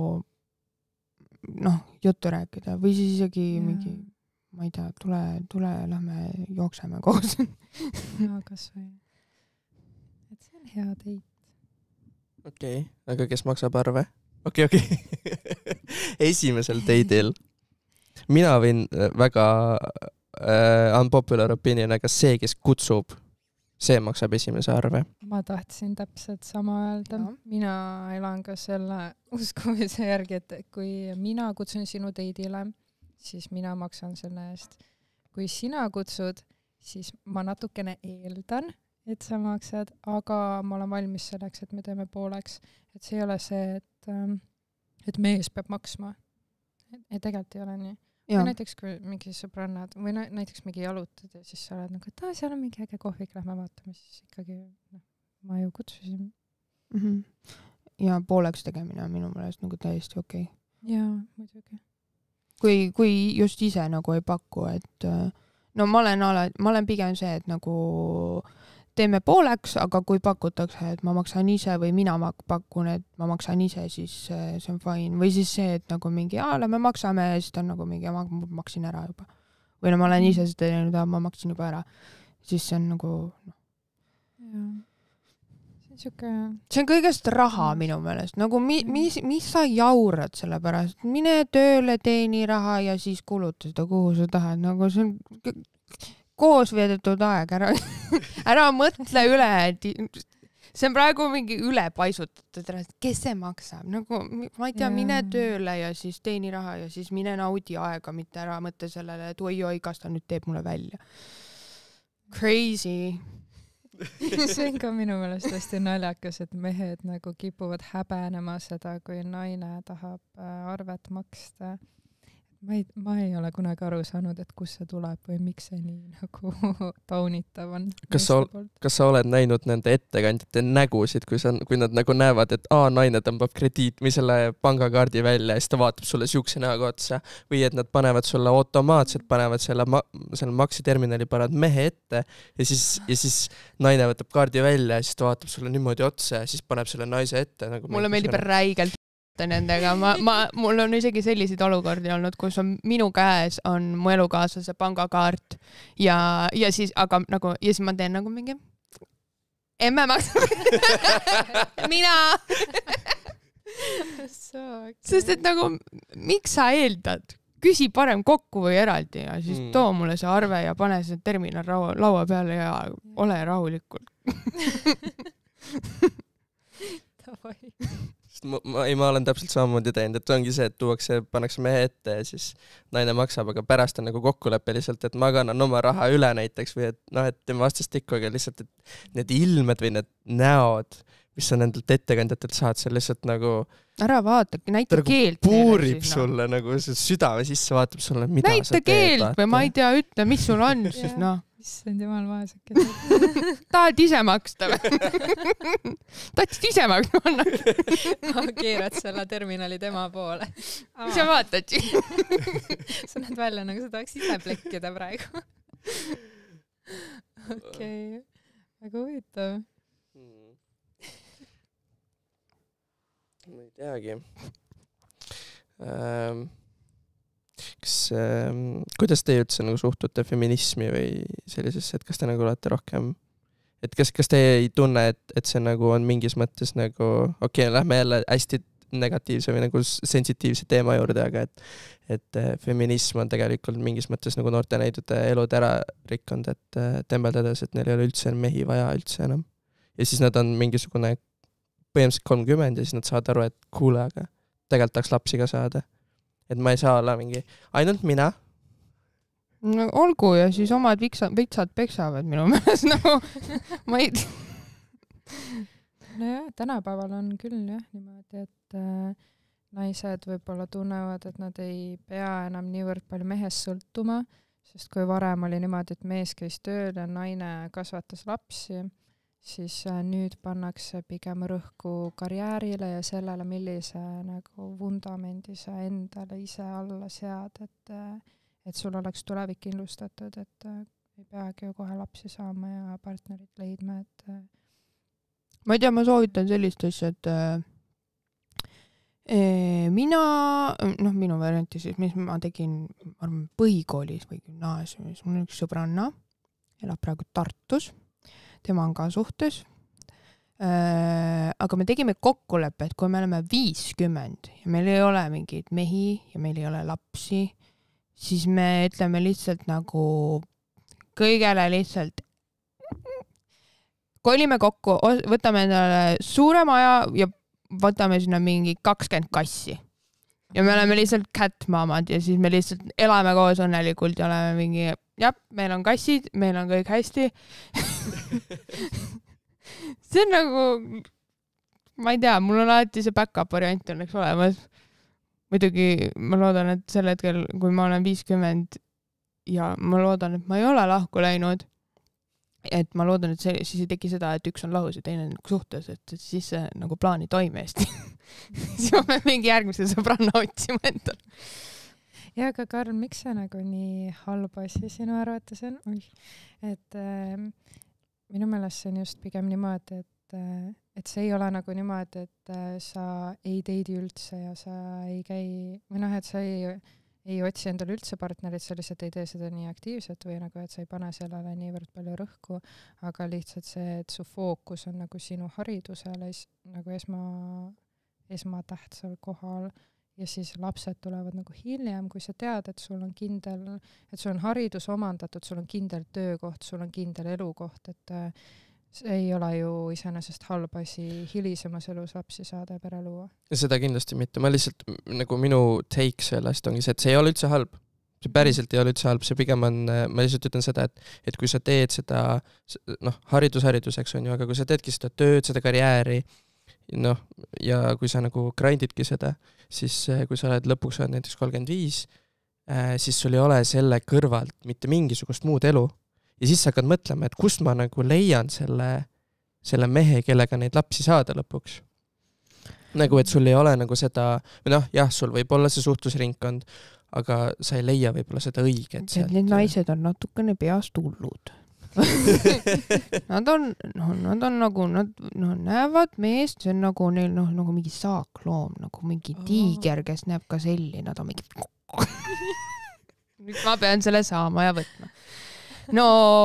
noh, juttu rääkida või siis isegi ja. mingi, ma ei tea, tule, tule, lähme jookseme koos. no kas või. Et see on hea teit. Okei, okay, aga kes maksab arve? Okei, okay, okei. Okay. Esimesel teidil mina võin väga uh, unpopular opinion, aga see, kes kutsub, see maksab esimese arve. Ma tahtsin täpselt sama öelda. Ja. Mina elan ka selle uskumise järgi, et kui mina kutsun sinu teidile, siis mina maksan selle eest. Kui sina kutsud, siis ma natukene eeldan, et sa maksad, aga ma olen valmis selleks, et me teeme pooleks. Et see ei ole see, et, et mees peab maksma. Et tegelikult ei ole nii. Ja. Või näiteks kui mingi sõbrannad või näiteks mingi jalutad ja siis sa oled nagu, et seal on mingi äge kohvik, lähme vaatame, siis ikkagi no, ma ju kutsusin. Mm-hmm. Ja pooleks tegemine on minu meelest nagu täiesti okei. Okay. Jaa, muidugi. Kui, kui just ise nagu ei paku, et no ma olen, ala, ma olen pigem see, et nagu teeme pooleks, aga kui pakutakse, et ma maksan ise või mina pakun, et ma maksan ise, siis see on fine. Või siis see, et nagu mingi, aa, lähme maksame ja siis ta on nagu mingi, ma maksin ära juba. Või no ma olen ise seda teinud, ma maksin juba ära. Siis see on nagu... No. Ja. See on siuke... See on kõigest raha minu meelest. Nagu mi, mis, mis sa jaurad selle pärast? Mine tööle, teeni raha ja siis kuluta seda, kuhu sa tahad. Nagu see on... koos veedetud aeg, ära, ära mõtle üle, et see on praegu mingi ülepaisutatud, kes see maksab, nagu ma ei tea, mine tööle ja siis teeni raha ja siis mine naudi aega, mitte ära mõtle sellele, et oi-oi, kas ta nüüd teeb mulle välja. Crazy. See on ka minu meelest hästi naljakas, et mehed nagu kipuvad häbenema seda, kui naine tahab arvet maksta. Ma ei, ma ei ole kunagi aru saanud, et kus see tuleb või miks see nii nagu taunitav on. Kas sa, kas sa oled näinud nende ettekandjate nägusid, kui, sa, kui nad nagu näevad, et aa, naine tõmbab krediit või selle pangakaardi välja ja siis ta vaatab sulle siukse näoga otsa või et nad panevad sulle automaatselt, panevad selle, ma, selle makseterminali panevad mehe ette ja siis, ja siis naine võtab kaardi välja ja siis ta vaatab sulle niimoodi otsa ja siis paneb selle naise ette. Nagu mulle meeldib räigelt nendega. Ma, ma, mul on isegi selliseid olukordi olnud, kus on minu käes on mu elukaaslase pangakaart ja, ja siis, aga nagu, ja siis ma teen nagu mingi emme maksab. Mina. So, okay. Sest et nagu, miks sa eeldad? Küsi parem kokku või eraldi ja siis mm. too mulle see arve ja pane see terminal laua, laua peale ja ole rahulikult. Davai. Ma, ma, ei, ma olen täpselt samamoodi teinud, et ongi see, et tuuakse, pannakse mehe ette ja siis naine maksab, aga pärast on nagu kokkuleppeliselt, et ma kannan oma raha üle näiteks või et noh, et tema vastastikku, aga lihtsalt, et need ilmed või need näod, mis sa nendelt ettekandjatelt saad, see lihtsalt nagu ära vaata, näita nagu keelt. Puurib siis, sulle no. Nagu see südame sisse, vaatab sulle, mida näita sa teed. Näita keelt või ma ei tea, ütle, mis sul on, siis noh. Issand jumal vaesake. Tahad ise maksta või? Tahtsid ise maksta? Keerad selle terminali tema poole. Mis sa vaatad? Sa näed välja, nagu sa tahaks ise plekkida praegu. Okei, okay. Väga huvitav. Ma ei teagi. Ähm... Kas, äh, kuidas te üldse nagu suhtute feminismi või sellisesse, et kas te nagu olete rohkem, et kas, kas te ei tunne, et, et see nagu on mingis mõttes nagu, okei, okay, lähme jälle hästi negatiivse või nagu sensitiivse teema juurde, aga et, et feminism on tegelikult mingis mõttes nagu noorte näidude elud ära rikkunud, et tembeldades, et neil ei ole üldse mehi vaja üldse enam. Ja siis nad on mingisugune põhimõtteliselt kolmkümmend ja siis nad saavad aru, et kuule, aga tegelikult tahaks lapsi ka saada. Et ma ei saa olla mingi, ainult mina. No, olgu ja siis omad vitsad, vitsad peksavad minu meelest. No, ma ei... No jah, tänapäeval on küll jah niimoodi, et äh, naised võib-olla tunnevad, et nad ei pea enam niivõrd palju mehest sõltuma, sest kui varem oli niimoodi, et mees käis tööl ja naine kasvatas lapsi, siis äh, nüüd pannakse pigem rõhku karjäärile ja sellele, millise nagu vundamendi sa endale ise alla sead, et, et sul oleks tulevik kindlustatud, et äh, ei peagi ju kohe lapsi saama ja partnerit leidma, et äh, ma ei tea, ma soovitan sellist asja, et äh, mina, noh, minu varianti siis, mis ma tegin ma arvan, põhikoolis või gümnaasiumis, mul on üks sõbranna, elab praegu Tartus, tema on ka suhtes, äh, aga me tegime kokkuleppe, et kui me oleme viiskümmend ja meil ei ole mingeid mehi ja meil ei ole lapsi, siis me ütleme lihtsalt nagu kõigele lihtsalt kolime kokku, võtame endale suure maja ja võtame sinna mingi kakskümmend kassi. Ja me oleme lihtsalt cat-mamad ja siis me lihtsalt elame koos õnnelikult ja oleme mingi, jah, meil on kassid, meil on kõik hästi. See on nagu, ma ei tea, mul on alati see back-up variant õnneks olemas. Muidugi ma loodan, et sel hetkel, kui ma olen viiskümmend ja ma loodan, et ma ei ole lahku läinud, et ma loodan, et see, siis ei teki seda, et üks on lahus ja teine on suhtes, et, et siis see nagu plaani toime hästi. Siis ma pean mingi järgmise sõbranna otsima endal. Ja aga Karl, miks see nagu nii halb asi sinu arvates on? Et äh, minu meelest see on just pigem niimoodi, et, äh, et see ei ole nagu niimoodi, et äh, sa ei teidi üldse ja sa ei käi, või noh, et sa ei ei otsi endale üldse partnerit, sa lihtsalt ei tee seda nii aktiivselt või nagu, et sa ei pane sellele niivõrd palju rõhku, aga lihtsalt see, et su fookus on nagu sinu haridusele nagu esma, esmatähtsal kohal ja siis lapsed tulevad nagu hiljem, kui sa tead, et sul on kindel, et sul on haridus omandatud, sul on kindel töökoht, sul on kindel elukoht, et see ei ole ju iseenesest halb asi hilisemas elus lapsi saada ja pere luua. Seda kindlasti mitte. Ma lihtsalt, nagu minu take sellest ongi see, et see ei ole üldse halb. See päriselt ei ole üldse halb. See pigem on, ma lihtsalt ütlen seda, et, et kui sa teed seda, noh, haridus hariduseks on ju, aga kui sa teedki seda tööd, seda karjääri, noh, ja kui sa nagu grindidki seda, siis kui sa oled lõpuks oled näiteks kolmkümmend viis, siis sul ei ole selle kõrvalt mitte mingisugust muud elu. Ja siis sa hakkad mõtlema, et kust ma nagu leian selle, selle mehe, kellega neid lapsi saada lõpuks. Nagu, et sul ei ole nagu seda, või noh, jah, sul võib olla see suhtlusringkond, aga sa ei leia võib-olla seda õiget. Sealt. Need naised on natukene peast hullud. Nad on, no, nad on nagu, nad no, näevad meest, see on nagu neil no, nagu mingi saakloom, nagu mingi tiiger, kes näeb ka selli, nad on mingi nüüd ma pean selle saama ja võtma. No,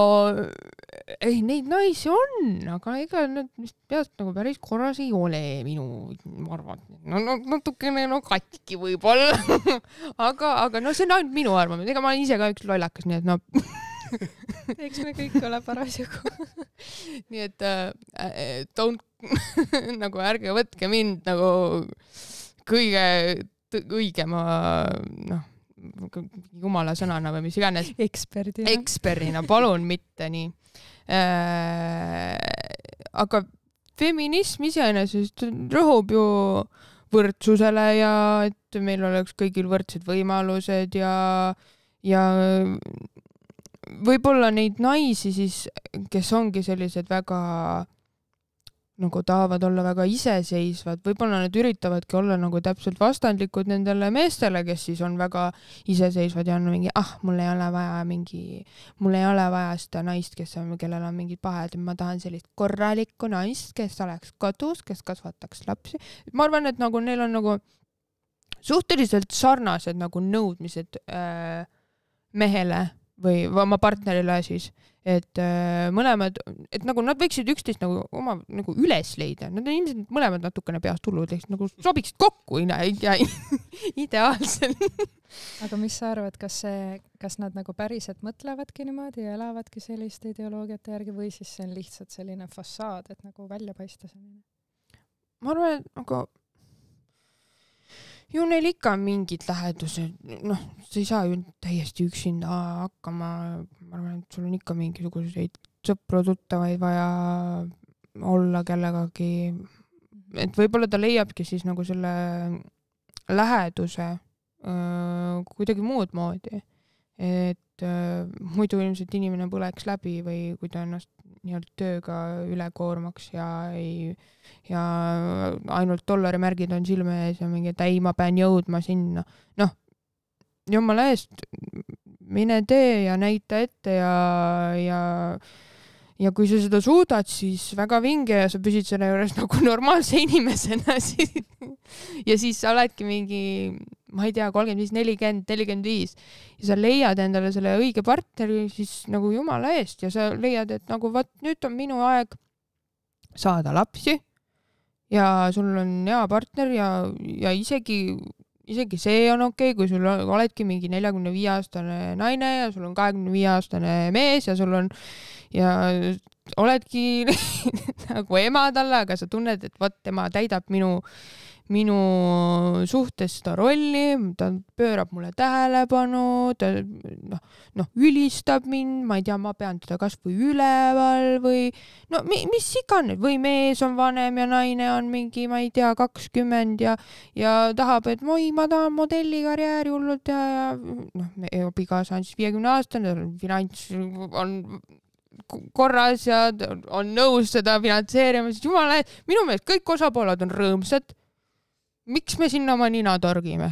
ei, neid naisi on, aga ega nad peast nagu päris korras ei ole minu, ma arvan. No, no natukene no katki võib-olla. aga, aga no see on ainult minu arvamus. Ega ma olen ise ka üks lollakas, nii et no... Eks me kõik ole parasjagu. nii et uh, don't, nagu ärge võtke mind nagu kõige õigema, noh, jumala sõnana või mis iganes. Eksperdina. Eksperdina, palun mitte nii. Äh, aga feminism iseenesest rõhub ju võrdsusele ja et meil oleks kõigil võrdsed võimalused ja, ja võib-olla neid naisi siis, kes ongi sellised väga nagu tahavad olla väga iseseisvad, võib-olla nad üritavadki olla nagu täpselt vastandlikud nendele meestele, kes siis on väga iseseisvad ja on mingi, ah, mul ei ole vaja mingi, mul ei ole vaja seda naist, kes on, kellel on mingid pahed, ma tahan sellist korralikku naist, kes oleks kodus, kes kasvataks lapsi. Ma arvan, et nagu neil on nagu suhteliselt sarnased nagu nõudmised äh, mehele või oma partnerile siis, et äh, mõlemad, et nagu nad võiksid üksteist nagu oma nagu üles leida. Nad on ilmselt mõlemad natukene peast hullud, nagu sobiksid kokku ja ideaalselt. Aga mis sa arvad, kas see, kas nad nagu päriselt mõtlevadki niimoodi ja elavadki selliste ideoloogiate järgi või siis see on lihtsalt selline fassaad, et nagu välja paista selline? Ma arvan, et nagu ju neil ikka mingid lähedused, noh, sa ei saa ju täiesti üksinda hakkama, ma arvan, et sul on ikka mingisuguseid sõpru tuttavaid vaja olla kellegagi, et võib-olla ta leiabki siis nagu selle läheduse öö, kuidagi muud moodi, et öö, muidu ilmselt inimene põleks läbi või kui ta ennast nii-öelda tööga ülekoormaks ja ei, ja ainult dollarimärgid on silme ees ja mingi, et ei, ma pean jõudma sinna. Noh, jumala eest, mine tee ja näita ette ja, ja ja kui sa seda suudad, siis väga vinge ja sa püsid selle juures nagu normaalse inimesena. Ja siis sa oledki mingi, ma ei tea, kolmkümmend viis, nelikümmend, nelikümmend viis ja sa leiad endale selle õige partneri siis nagu jumala eest ja sa leiad, et nagu vaat nüüd on minu aeg saada lapsi ja sul on hea partner ja, ja isegi isegi see on okei, kui sul oledki mingi neljakümne viie aastane naine ja sul on kahekümne viie aastane mees ja sul on ja oledki nagu ema talle, aga sa tunned, et vot tema täidab minu minu suhtes seda rolli, ta pöörab mulle tähelepanu, ta noh, noh, ülistab mind, ma ei tea, ma pean teda kas või üleval või no mis iganes, või mees on vanem ja naine on mingi, ma ei tea, kakskümmend ja, ja tahab, et moi, ma tahan modellikarjääri hullult teha ja noh, abikaasa on siis viiekümne aastane, finants on korras ja on nõus seda finantseerima, siis jumala, minu meelest kõik osapooled on rõõmsad. Miks me sinna oma nina torgime?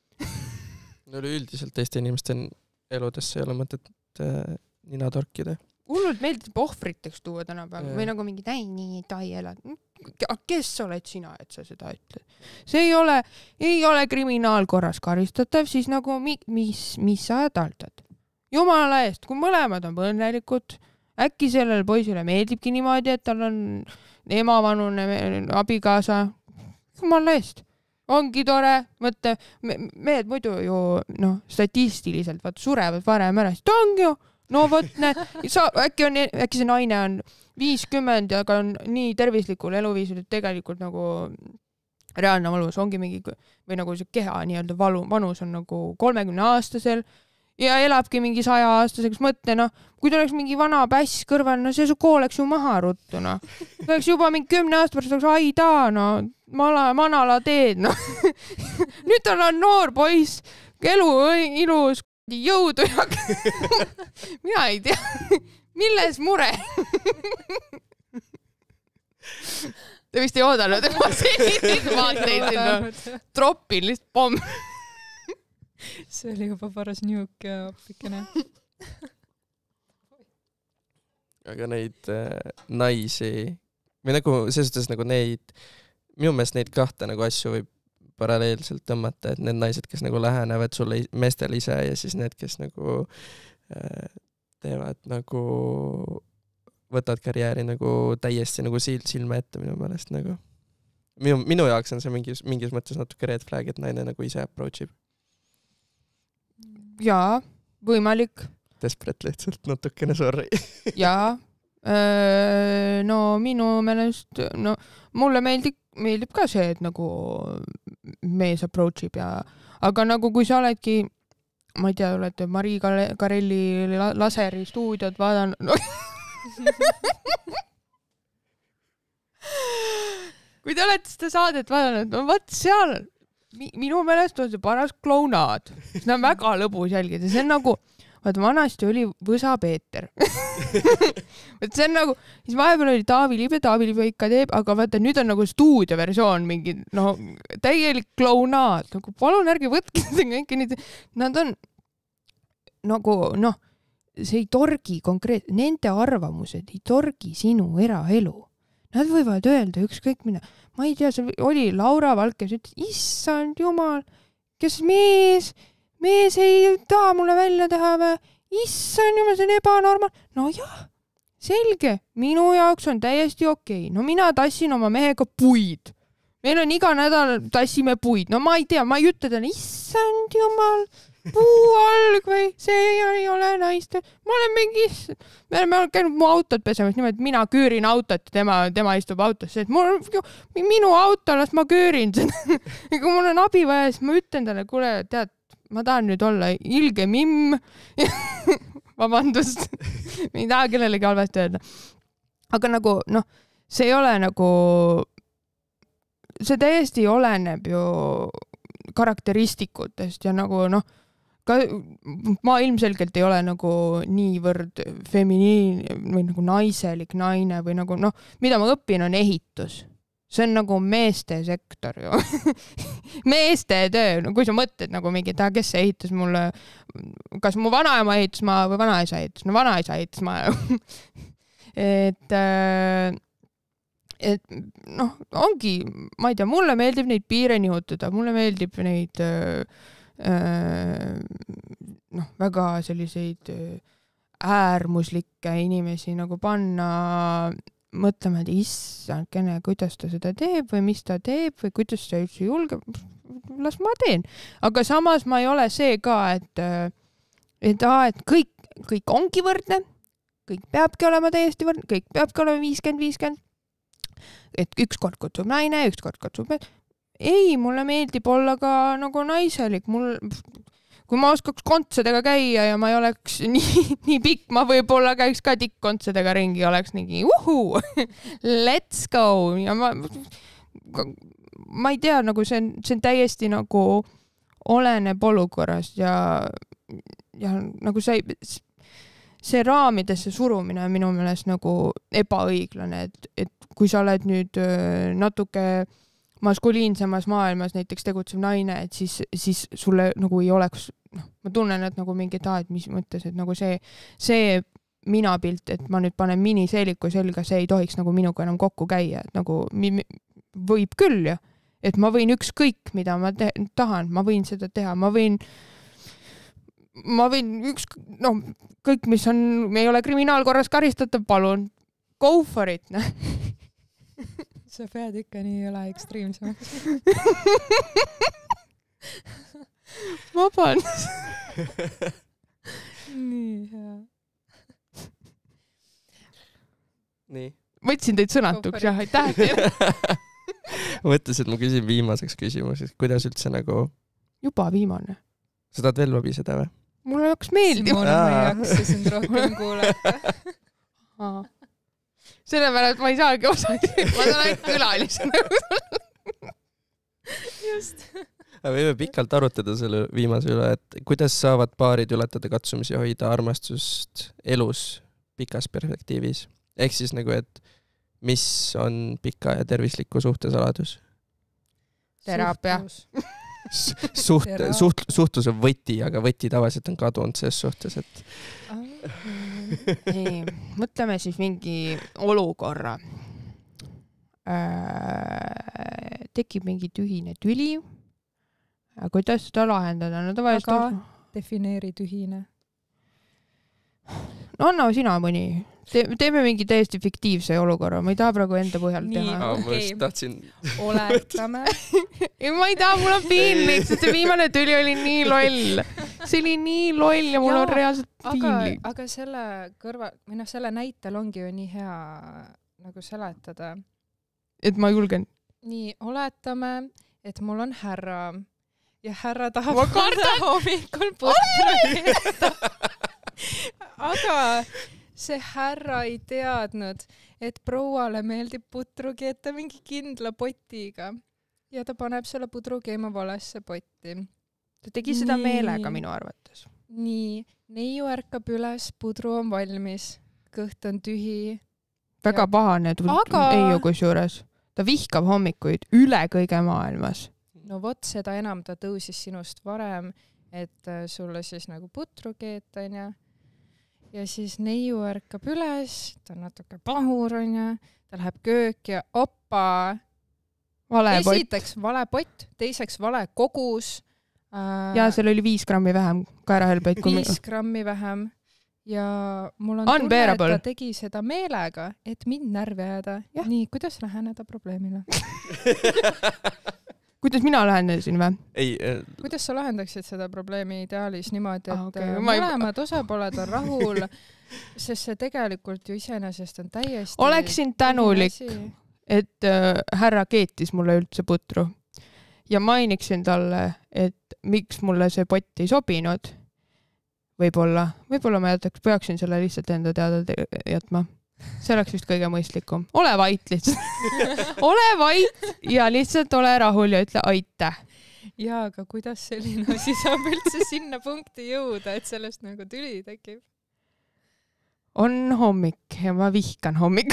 No üldiselt Eesti inimeste eludesse ei ole mõtet äh, nina torkida. Hullult meeldib ohvriteks tuua tänapäeval või nagu mingi täi, nii, tai elad. Kes oled sina, et sa seda ütled? See ei ole, ei ole kriminaalkorras karistatav, siis nagu mi, mis, mis sa taldad? Jumala eest, kui mõlemad on õnnelikud, äkki sellel poisile meeldibki niimoodi, et tal on emavanune abikaasa. Jumala eest. Ongi tore, mõtte, me, mehed muidu ju no, statistiliselt vaat, surevad varem ära, siis ta ongi ju, no võt, näed, sa, äkki, on, äkki see naine on viiskümmend, aga on nii tervislikul eluviisil, et tegelikult nagu reaalne valus ongi mingi, või nagu see keha nii-öelda valu, vanus on nagu kolmekümne aastasel ja elabki mingi saja aastaseks mõtte, noh, kui ta oleks mingi vana päss kõrval, no see su kool oleks ju maha ruttu, noh. Ta oleks juba mingi kümne aasta pärast, oleks aida, no, mala, manala teed, noh. Nüüd tal on noor poiss, elu ilus, jõudu ja mina ei tea, milles mure? Te vist ei oodanud, et ma selliseid vaateid sinna tropin, lihtsalt pomm. See oli juba paras njuuk ja appikene. Aga neid äh, naisi, või nagu selles suhtes nagu neid, minu meelest neid kahte nagu asju võib paralleelselt tõmmata, et need naised, kes nagu lähenevad sulle meestel ise ja siis need, kes nagu äh, teevad nagu, võtavad karjääri nagu täiesti nagu sil, silme ette minu meelest nagu. Minu, minu jaoks on see mingis, mingis mõttes natuke red flag, et naine nagu ise approachib. Jaa, võimalik. Desperate lihtsalt, natukene sorry. Jaa, no minu meelest, no mulle meeldib, meeldib ka see, et nagu mees approachib ja, aga nagu kui sa oledki, ma ei tea, olete Marii Karelli laseri stuudiot vaadanud, no. Kui te olete seda saadet vaadanud, no vaat seal minu meelest on see paras klounaad. See on väga lõbus jälgida. See on nagu, vaata vanasti oli Võsa Peeter. See on nagu, siis vahepeal oli Taavi Liibe, Taavi Liibe ikka teeb, aga vaata nüüd on nagu stuudioversioon mingi, no täielik klounaad. Nagu palun ärge võtke kõike nüüd. Nad on nagu, noh, see ei torgi konkreet, nende arvamused ei torgi sinu eraelu. Nad võivad öelda ükskõik mida. Ma ei tea, see oli Laura Valk, kes ütles, issand jumal, kes mees, mees ei taha mulle välja teha või? Issand jumal, see on ebanormaal. No jah, selge, minu jaoks on täiesti okei. No mina tassin oma mehega puid. Meil on iga nädal tassime puid. No ma ei tea, ma ei ütle talle, issand jumal, puualg või see ei ole naiste. Ma olen mingi, me oleme käinud mu autot pesemas niimoodi, mina küürin autot ja tema, tema istub autosse, et mul on minu auto, las ma küürin seda. Ja kui mul on abi vaja, siis ma ütlen talle, kuule, tead, ma tahan nüüd olla ilge mimm. Vabandust, ma ei taha kellelegi halvasti öelda. Aga nagu, noh, see ei ole nagu, see täiesti oleneb ju karakteristikutest ja nagu, noh, ka, ma ilmselgelt ei ole nagu niivõrd feminiin või nagu naiselik naine või nagu noh, mida ma õpin on ehitus. See on nagu meeste sektor ju. meeste töö, no kui sa mõtled nagu mingi, et kes see ehitas mulle, kas mu vanaema ehitas maa või vanaisa ehitas, no vanaisa ehitas maa. et, et noh, ongi, ma ei tea, mulle meeldib neid piire nihutada, mulle meeldib neid noh, väga selliseid äärmuslikke inimesi nagu panna mõtlema, et issand, kene, kuidas ta seda teeb või mis ta teeb või kuidas ta üldse julgeb, las ma teen. Aga samas ma ei ole see ka, et, et, et kõik, kõik ongi võrdne, kõik peabki olema täiesti võrdne, kõik peabki olema viiskümmend viiskümmend, et üks kord kutsub naine, üks kord kutsub ei, mulle meeldib olla ka nagu naiselik, mul kui ma oskaks kontsedega käia ja ma ei oleks nii, nii pikk, ma võib-olla käiks ka tikk-kontsedega ringi, oleks nii uhu, let's go. Ja ma, ma ei tea, nagu see on, see on täiesti nagu oleneb olukorrast ja, ja nagu see, see raamidesse surumine on minu meelest nagu ebaõiglane, et, et kui sa oled nüüd natuke maskuliinsemas maailmas näiteks tegutsev naine, et siis, siis sulle nagu ei oleks, noh, ma tunnen, et nagu mingi taad, mis mõttes, et nagu see, see mina pilt, et ma nüüd panen miniseeliku selga, see ei tohiks nagu minuga enam kokku käia, et nagu võib küll ju, et ma võin ükskõik, mida ma te- tahan, ma võin seda teha, ma võin ma võin üks, noh, kõik, mis on, me ei ole kriminaalkorras karistatav, palun, go for it, noh. Sa pead ikka nii ei ole ekstreemsemaks. Vabandust. nii hea. Nii. Võtsin teid sõnatuks, jah, aitäh teile. Mõtles, et ma küsin viimaseks küsimuseks, kuidas üldse nagu... Juba viimane. Sa tahad veel lobiseda või? Mulle oleks meeldib. Simona, ma ei jaksa sind rohkem kuulata. Sellepärast ma ei saagi osagi. Ma saan ainult külalisena. Just. Võime pikalt arutada selle viimase üle, et kuidas saavad paarid ületada katsumisi hoida armastust elus pikas perspektiivis? Ehk siis nagu, et mis on pika ja tervisliku suhtesaladus? Teraapia. Suht, suht, suhtluse võti, aga võti tavaliselt on kadunud selles suhtes, et... Ei, mõtleme siis mingi olukorra. Äh, tekib mingi tühine tüli. Kuidas seda lahendada? No, tavaliselt... Aga defineeri tühine. No anna sina mõni. Te, teeme mingi täiesti fiktiivse olukorra. Ma ei taha praegu enda põhjal nii, teha. Aa, ma just tahtsin... Oletame. Ei, ma ei taha, mul on piinlik, sest see viimane tüli oli nii loll. See oli nii loll ja mul ja, on reaalselt piinlik. Aga, aga selle kõrval, või noh, selle näitel ongi ju nii hea nagu seletada. Et ma julgen. Nii, oletame, et mul on härra ja härra tahab korda hommikul putru keeta. Aga see härra ei teadnud, et prouale meeldib putru keeta mingi kindla potiga ja ta paneb selle pudru keema valesse potti. Ta tegi seda nii, meelega minu arvates. Nii, neiu ärkab üles, pudru on valmis, kõht on tühi. Väga ja... pahane, aga... ei ju kusjuures. Ta vihkab hommikuid üle kõige maailmas. No vot, seda enam ta tõusis sinust varem, et sulle siis nagu putru keeta, ja ja siis neiu ärkab üles, ta on natuke pahur, on ja ta läheb köök ja oppa. Vale esiteks pott. Vale pott, teiseks vale kogus. Äh, ja seal oli viis grammi vähem kaerahelbeid. Viis kui... grammi vähem. Ja mul on tunne, et ta tegi seda meelega, et mind närvi ajada. Ja. Nii, kuidas läheneda probleemile? Kuidas mina lähendasin või? Ei, äh... kuidas sa lahendaksid seda probleemi ideaalis niimoodi, et ah, okay. ei... mõlemad osapooled on rahul, sest see tegelikult ju iseenesest on täiesti... Oleksin tänulik, et äh, härra keetis mulle üldse putru ja mainiksin talle, et miks mulle see pott ei sobinud. Võib-olla, võib-olla ma jätaks, peaksin selle lihtsalt enda teada jätma. See oleks vist kõige mõistlikum. Ole vait lihtsalt. Ole vait ja lihtsalt ole rahul ja ütle aitäh. jaa, aga kuidas selline asi saab üldse sinna punkti jõuda, et sellest nagu tüli tekib? On hommik ja ma vihkan hommik.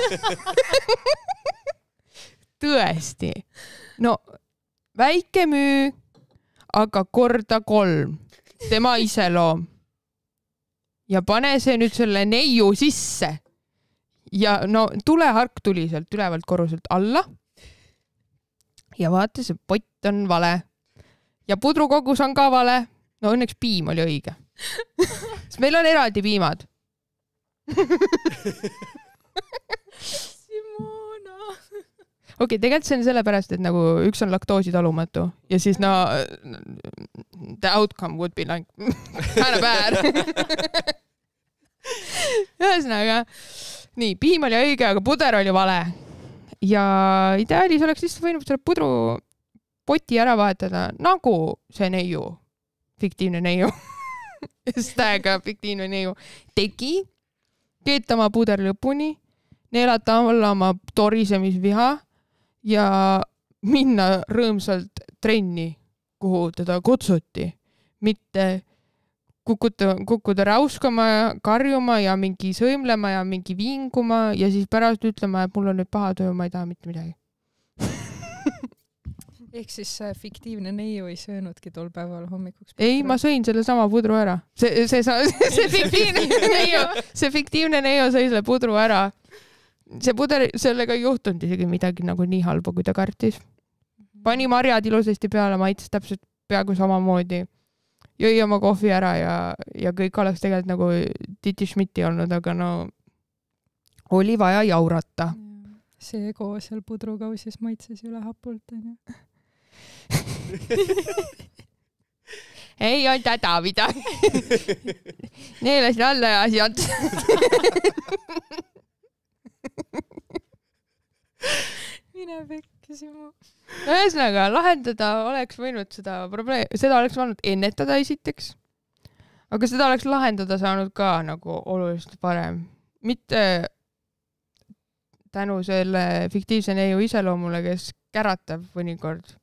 Tõesti. No, väike müü, aga korda kolm. Tema iseloom. Ja pane see nüüd selle neiu sisse. Ja no tulehark tuli sealt ülevalt korruselt alla. Ja vaata, see pott on vale. Ja pudrukogus on ka vale. No õnneks piim oli õige. Sest meil on eraldi piimad. Simona. Okei, okay, tegelikult see on sellepärast, et nagu üks on laktoosi talumatu ja siis no the outcome would be like kind of bad. Ühesõnaga, nii, piim oli õige, aga puder oli vale. Ja ideaalis oleks lihtsalt võinud selle pudru poti ära vahetada, nagu see neiu, fiktiivne neiu, stääga fiktiivne neiu tegi, keeta oma puder lõpuni, neelata alla oma torisemisviha ja minna rõõmsalt trenni, kuhu teda kutsuti. Mitte kukuta, kukkuda räuskama, karjuma ja mingi sõimlema ja mingi vinguma ja siis pärast ütlema, et mul on nüüd paha töö, ma ei taha mitte midagi. Ehk siis fiktiivne neiu ei söönudki tol päeval hommikuks? Ei, ma sõin selle sama pudru ära. See, see, see, see fiktiivne neiu, see fiktiivne neiu sõi selle pudru ära. See puder, sellega ei juhtunud isegi midagi nagu nii halba, kui ta kartis. Pani marjad ilusasti peale, maitses täpselt peaaegu samamoodi. Jõi oma kohvi ära ja, ja kõik oleks tegelikult nagu Titi Schmidti olnud, aga no oli vaja jaurata. See koos seal pudrukausis maitses üle hapult. Ei on täda midagi. Neelasin alla ja asjad. Mine pekki Simu. Ühesõnaga, lahendada oleks võinud seda probleem, seda oleks võinud ennetada esiteks, aga seda oleks lahendada saanud ka nagu oluliselt parem. Mitte tänu selle fiktiivse neiu iseloomule, kes käratab mõnikord.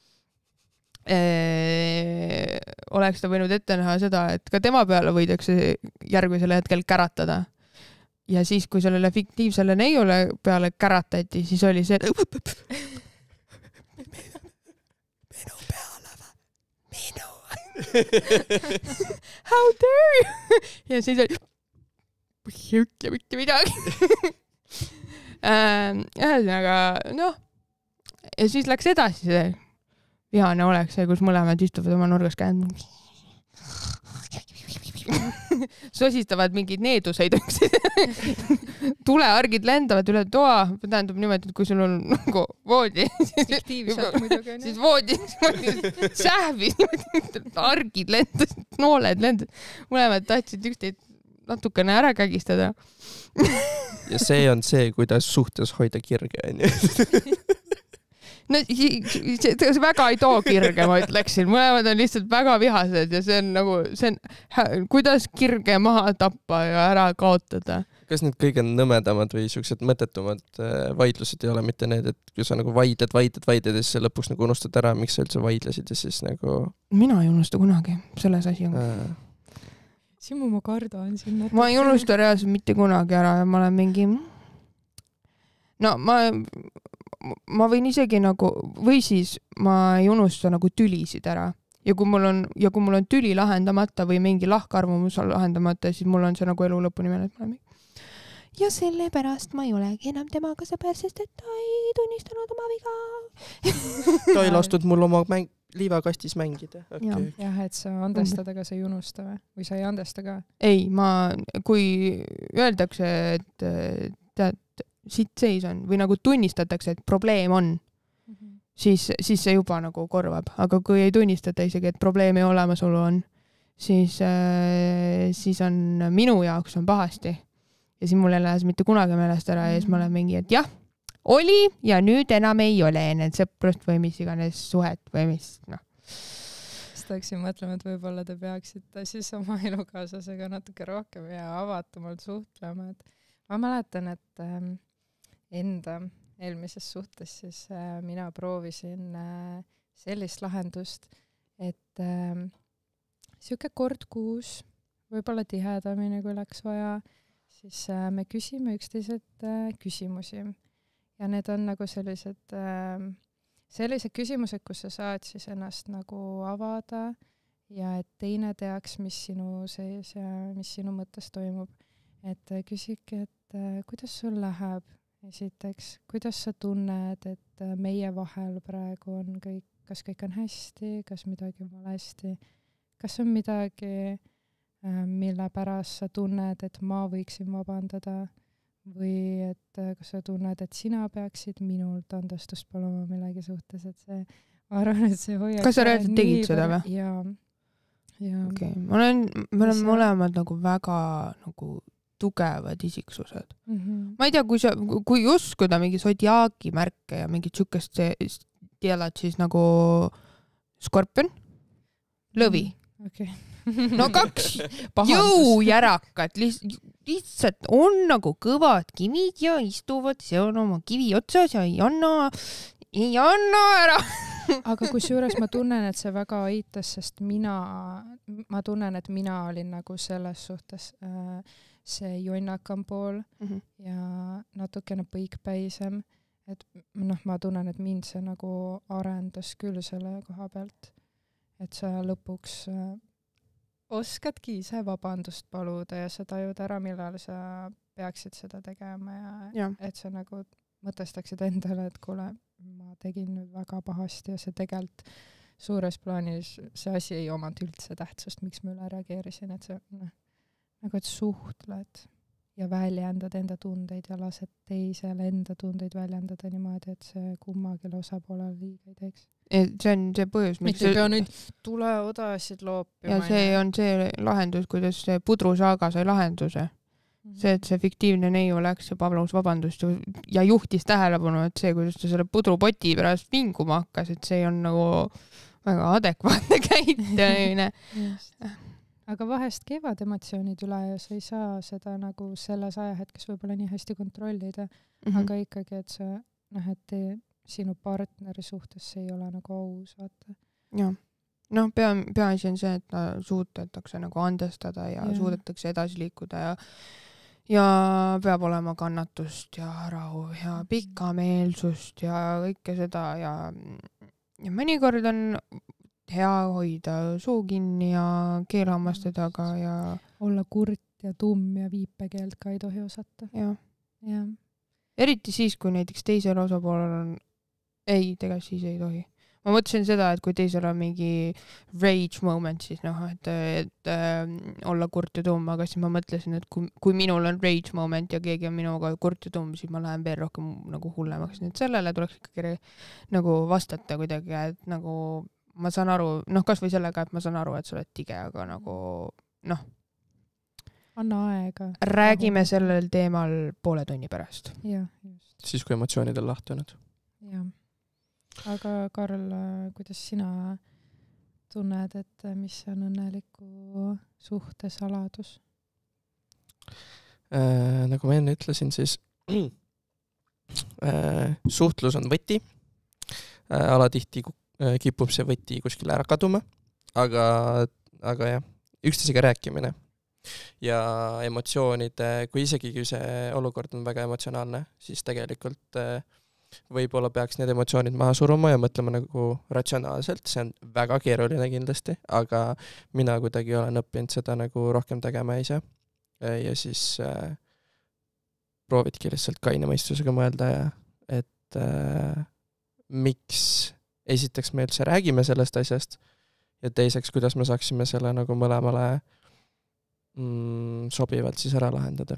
Eee, oleks ta võinud ette näha seda, et ka tema peale võidakse järgmisel hetkel käratada. Ja siis, kui sellele fiktiivsele neiule peale käratati, siis oli see minu peale või? Minu. How dare you? Ja siis oli ei ütle mitte midagi. Ühesõnaga, noh, ja siis läks edasi see vihane oleks see, kus mõlemad istuvad oma nurgas käinud. Sosistavad mingid needuseid. Tuleargid lendavad üle toa, tähendab niimoodi, et kui sul on nagu voodi, siis voodi sähvi, argid lendasid, nooled lendasid. Mõlemad tahtsid üksteid natukene ära kägistada. Ja see on see, kuidas suhtes hoida kirge. No, see, see väga ei too kirge, ma ütleksin. Mõlemad on lihtsalt väga vihased ja see on nagu, see on, kuidas kirge maha tappa ja ära kaotada. Kas need kõige nõmedamad või siuksed mõttetumad vaidlused ei ole mitte need, et kui sa nagu vaidled, vaidled, vaidled ja siis lõpuks nagu unustad ära, miks sa üldse vaidlesid ja siis nagu... Mina ei unusta kunagi, selles asi on. Simu, ma kardan sinna. Ma ei unusta reaalselt mitte kunagi ära ja ma olen mingi... No, ma... ma võin isegi nagu, või siis ma ei unusta nagu tülisid ära. Ja kui mul on, ja kui mul on tüli lahendamata või mingi lahkarvamus lahendamata, siis mul on see nagu elu lõpuni meeles. Ja sellepärast ma ei olegi enam temaga sõber, sest et ta ei tunnistanud oma viga. Ta ei lastud mul oma mäng, liivakastis mängida. Okay. Jah, et sa andestada ka sa ei unusta või? Või sa ei andesta ka? Ei, ma, kui öeldakse, et tead, siit seis on, või nagu tunnistatakse, et probleem on, mm-hmm. siis, siis see juba nagu korvab. Aga kui ei tunnistata isegi, et probleemi olemasolu on, siis, äh, siis on minu jaoks on pahasti. Ja siis mul ei lähe mitte kunagi meelest ära ja siis ma olen mingi, et jah, oli ja nüüd enam ei ole enne sõprust või mis iganes suhet või mis, noh. Siis tahaksin mõtlema, et võib-olla te peaksite siis oma elukaaslasega natuke rohkem ja avatumalt suhtlema. Et ma mäletan, et ähm, enda eelmises suhtes siis äh, mina proovisin äh, sellist lahendust, et äh, siuke kord kuus, võib-olla tihedamini, kui läks vaja, siis äh, me küsime üksteiselt äh, küsimusi. Ja need on nagu sellised, äh, sellised küsimused, kus sa saad siis ennast nagu avada ja et teine teaks, mis sinu sees ja mis sinu mõttes toimub. Et äh, küsige, et äh, kuidas sul läheb esiteks, kuidas sa tunned, et äh, meie vahel praegu on kõik, kas kõik on hästi, kas midagi on valesti, kas on midagi, äh, mille pärast sa tunned, et ma võiksin vabandada või et kas sa tunned, et sina peaksid minult andestust paluma millegi suhtes, et see, ma arvan, et see hoiab. Kas sa reaalselt tegid seda või? Jaa. Ja. Okay. Ma olen, me oleme mõlemad nagu väga nagu tugevad isiksused. Mm-hmm. Ma ei tea, kui sa, kui uskuda mingi sodiaaki märke ja mingit sükest teelad, siis nagu skorpion, lõvi. Okay. No kaks jõujärakat lihtsalt, lihtsalt on nagu kõvad kivid ja istuvad seal oma kivi otsas ja ei anna, ei anna ära. Aga kusjuures ma tunnen, et see väga aitas, sest mina, ma tunnen, et mina olin nagu selles suhtes äh, see jonnakam pool mm-hmm. ja natukene põikpäisem. Et noh, ma tunnen, et mind see nagu arendas küll selle koha pealt. Et sa lõpuks äh, oskadki ise vabandust paluda ja sa tajud ära, millal sa peaksid seda tegema ja, ja. Et sa nagu mõtestaksid endale, et kuule, ma tegin nüüd väga pahasti ja see tegelikult suures plaanis see asi ei omanud üldse tähtsust, miks ma üle reageerisin, et see noh, nagu et suhtled ja väljendad enda tundeid ja lased teisele enda tundeid väljendada niimoodi, et see kummagile osapoolele liiga ei teeks. See on see põhjus, miks ei pea nüüd tule odasid loopima. Ja see on see lahendus, kuidas see pudrusaaga sai lahenduse. See, et see fiktiivne neiu läks ja palus vabandust ja juhtis tähelepanu, et see, kuidas ta selle pudrupoti pärast vinguma hakkas, et see on nagu väga adekvaatne käitumine. Aga vahest kevad emotsioonid üle ja sa ei saa seda nagu selles ajahetkes võib-olla nii hästi kontrollida, mm-hmm. aga ikkagi, et sa, noh, et te, sinu partneri suhtes see ei ole nagu aus, vaata. Jah. Noh, pea, peaasi on see, et ta suudetakse nagu andestada ja, ja. suudetakse edasi liikuda ja ja peab olema kannatust ja rahu ja pikameelsust ja kõike seda ja, ja mõnikord on hea hoida suu kinni ja keelhammaste taga ja olla kurt ja tumm ja viipekeelt ka ei tohi osata. Ja. Ja. Eriti siis, kui näiteks teisel osapoolel on ei, tegelikult siis ei tohi. Ma mõtlesin seda, et kui teisel on mingi rage moment, siis noh, et, et äh, olla kurt ja tumm, aga siis ma mõtlesin, et kui, kui minul on rage moment ja keegi on minuga kurt ja tumm, siis ma lähen veel rohkem nagu hullemaks. Nii et sellele tuleks ikkagi nagu vastata kuidagi, et nagu ma saan aru, noh, kas või sellega, et ma saan aru, et sa oled tige, aga nagu noh. Anna aega. Räägime nagu sellel teemal poole tunni pärast. Ja, just. Siis, kui emotsioonid on lahtunud. Jah. Aga Karl, kuidas sina tunned, et mis on õnneliku suhte saladus? Äh, nagu ma enne ütlesin, siis äh, suhtlus on võti. Äh, alatihti kipub see võti kuskile ära kaduma, aga, aga jah, üksteisega rääkimine. Ja emotsioonide, kui isegi kui see olukord on väga emotsionaalne, siis tegelikult äh, võib-olla peaks need emotsioonid maha suruma ja mõtlema nagu ratsionaalselt, see on väga keeruline kindlasti, aga mina kuidagi olen õppinud seda nagu rohkem tegema ise ja siis äh, proovidki lihtsalt kaine mõistusega mõelda ja et äh, miks esiteks me üldse räägime sellest asjast ja teiseks, kuidas me saaksime selle nagu mõlemale mm, sobivalt siis ära lahendada.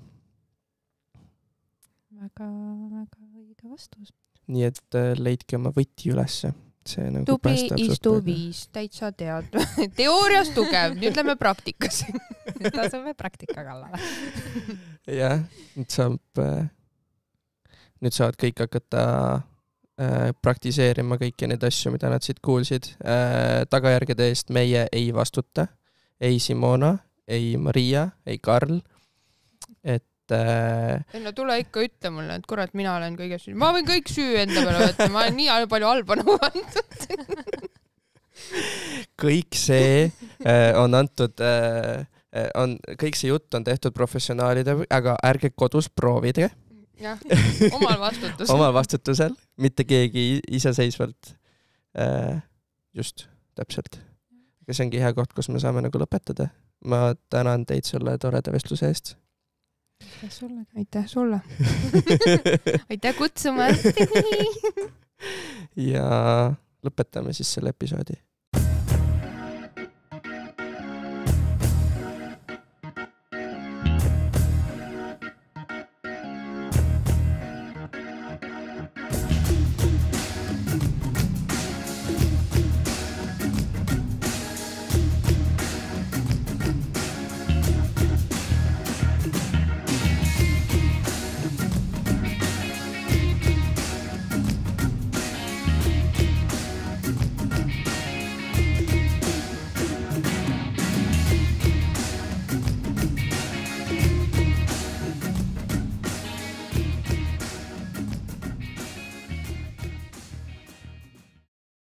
Väga, väga õige vastus. Nii et leidke oma võti ülesse. See nagu tubli istu viis, täitsa tead. Teoorias tugev, nüüd lähme praktikas. Nüüd tasume praktika kallale. Jah, nüüd saab, nüüd saavad kõik hakata äh, praktiseerima kõiki neid asju, mida nad siit kuulsid. Äh, tagajärgede eest meie ei vastuta. Ei Simona, ei Maria, ei Karl. Et et äh... no tule ikka ütle mulle, et kurat, mina olen kõige süü. Ma võin kõik süü enda peale võtta, ma olen nii palju halba nõu antud. kõik see äh, on antud, äh, on, kõik see jutt on tehtud professionaalide, aga ärge kodus proovige. jah, omal vastutusel. omal vastutusel, mitte keegi iseseisvalt. Äh, just, täpselt. Aga see ongi hea koht, kus me saame nagu lõpetada. Ma tänan teid selle toreda vestluse eest. Aitäh sulle. Aitäh sulle. Aitäh kutsumast. ja lõpetame siis selle episoodi.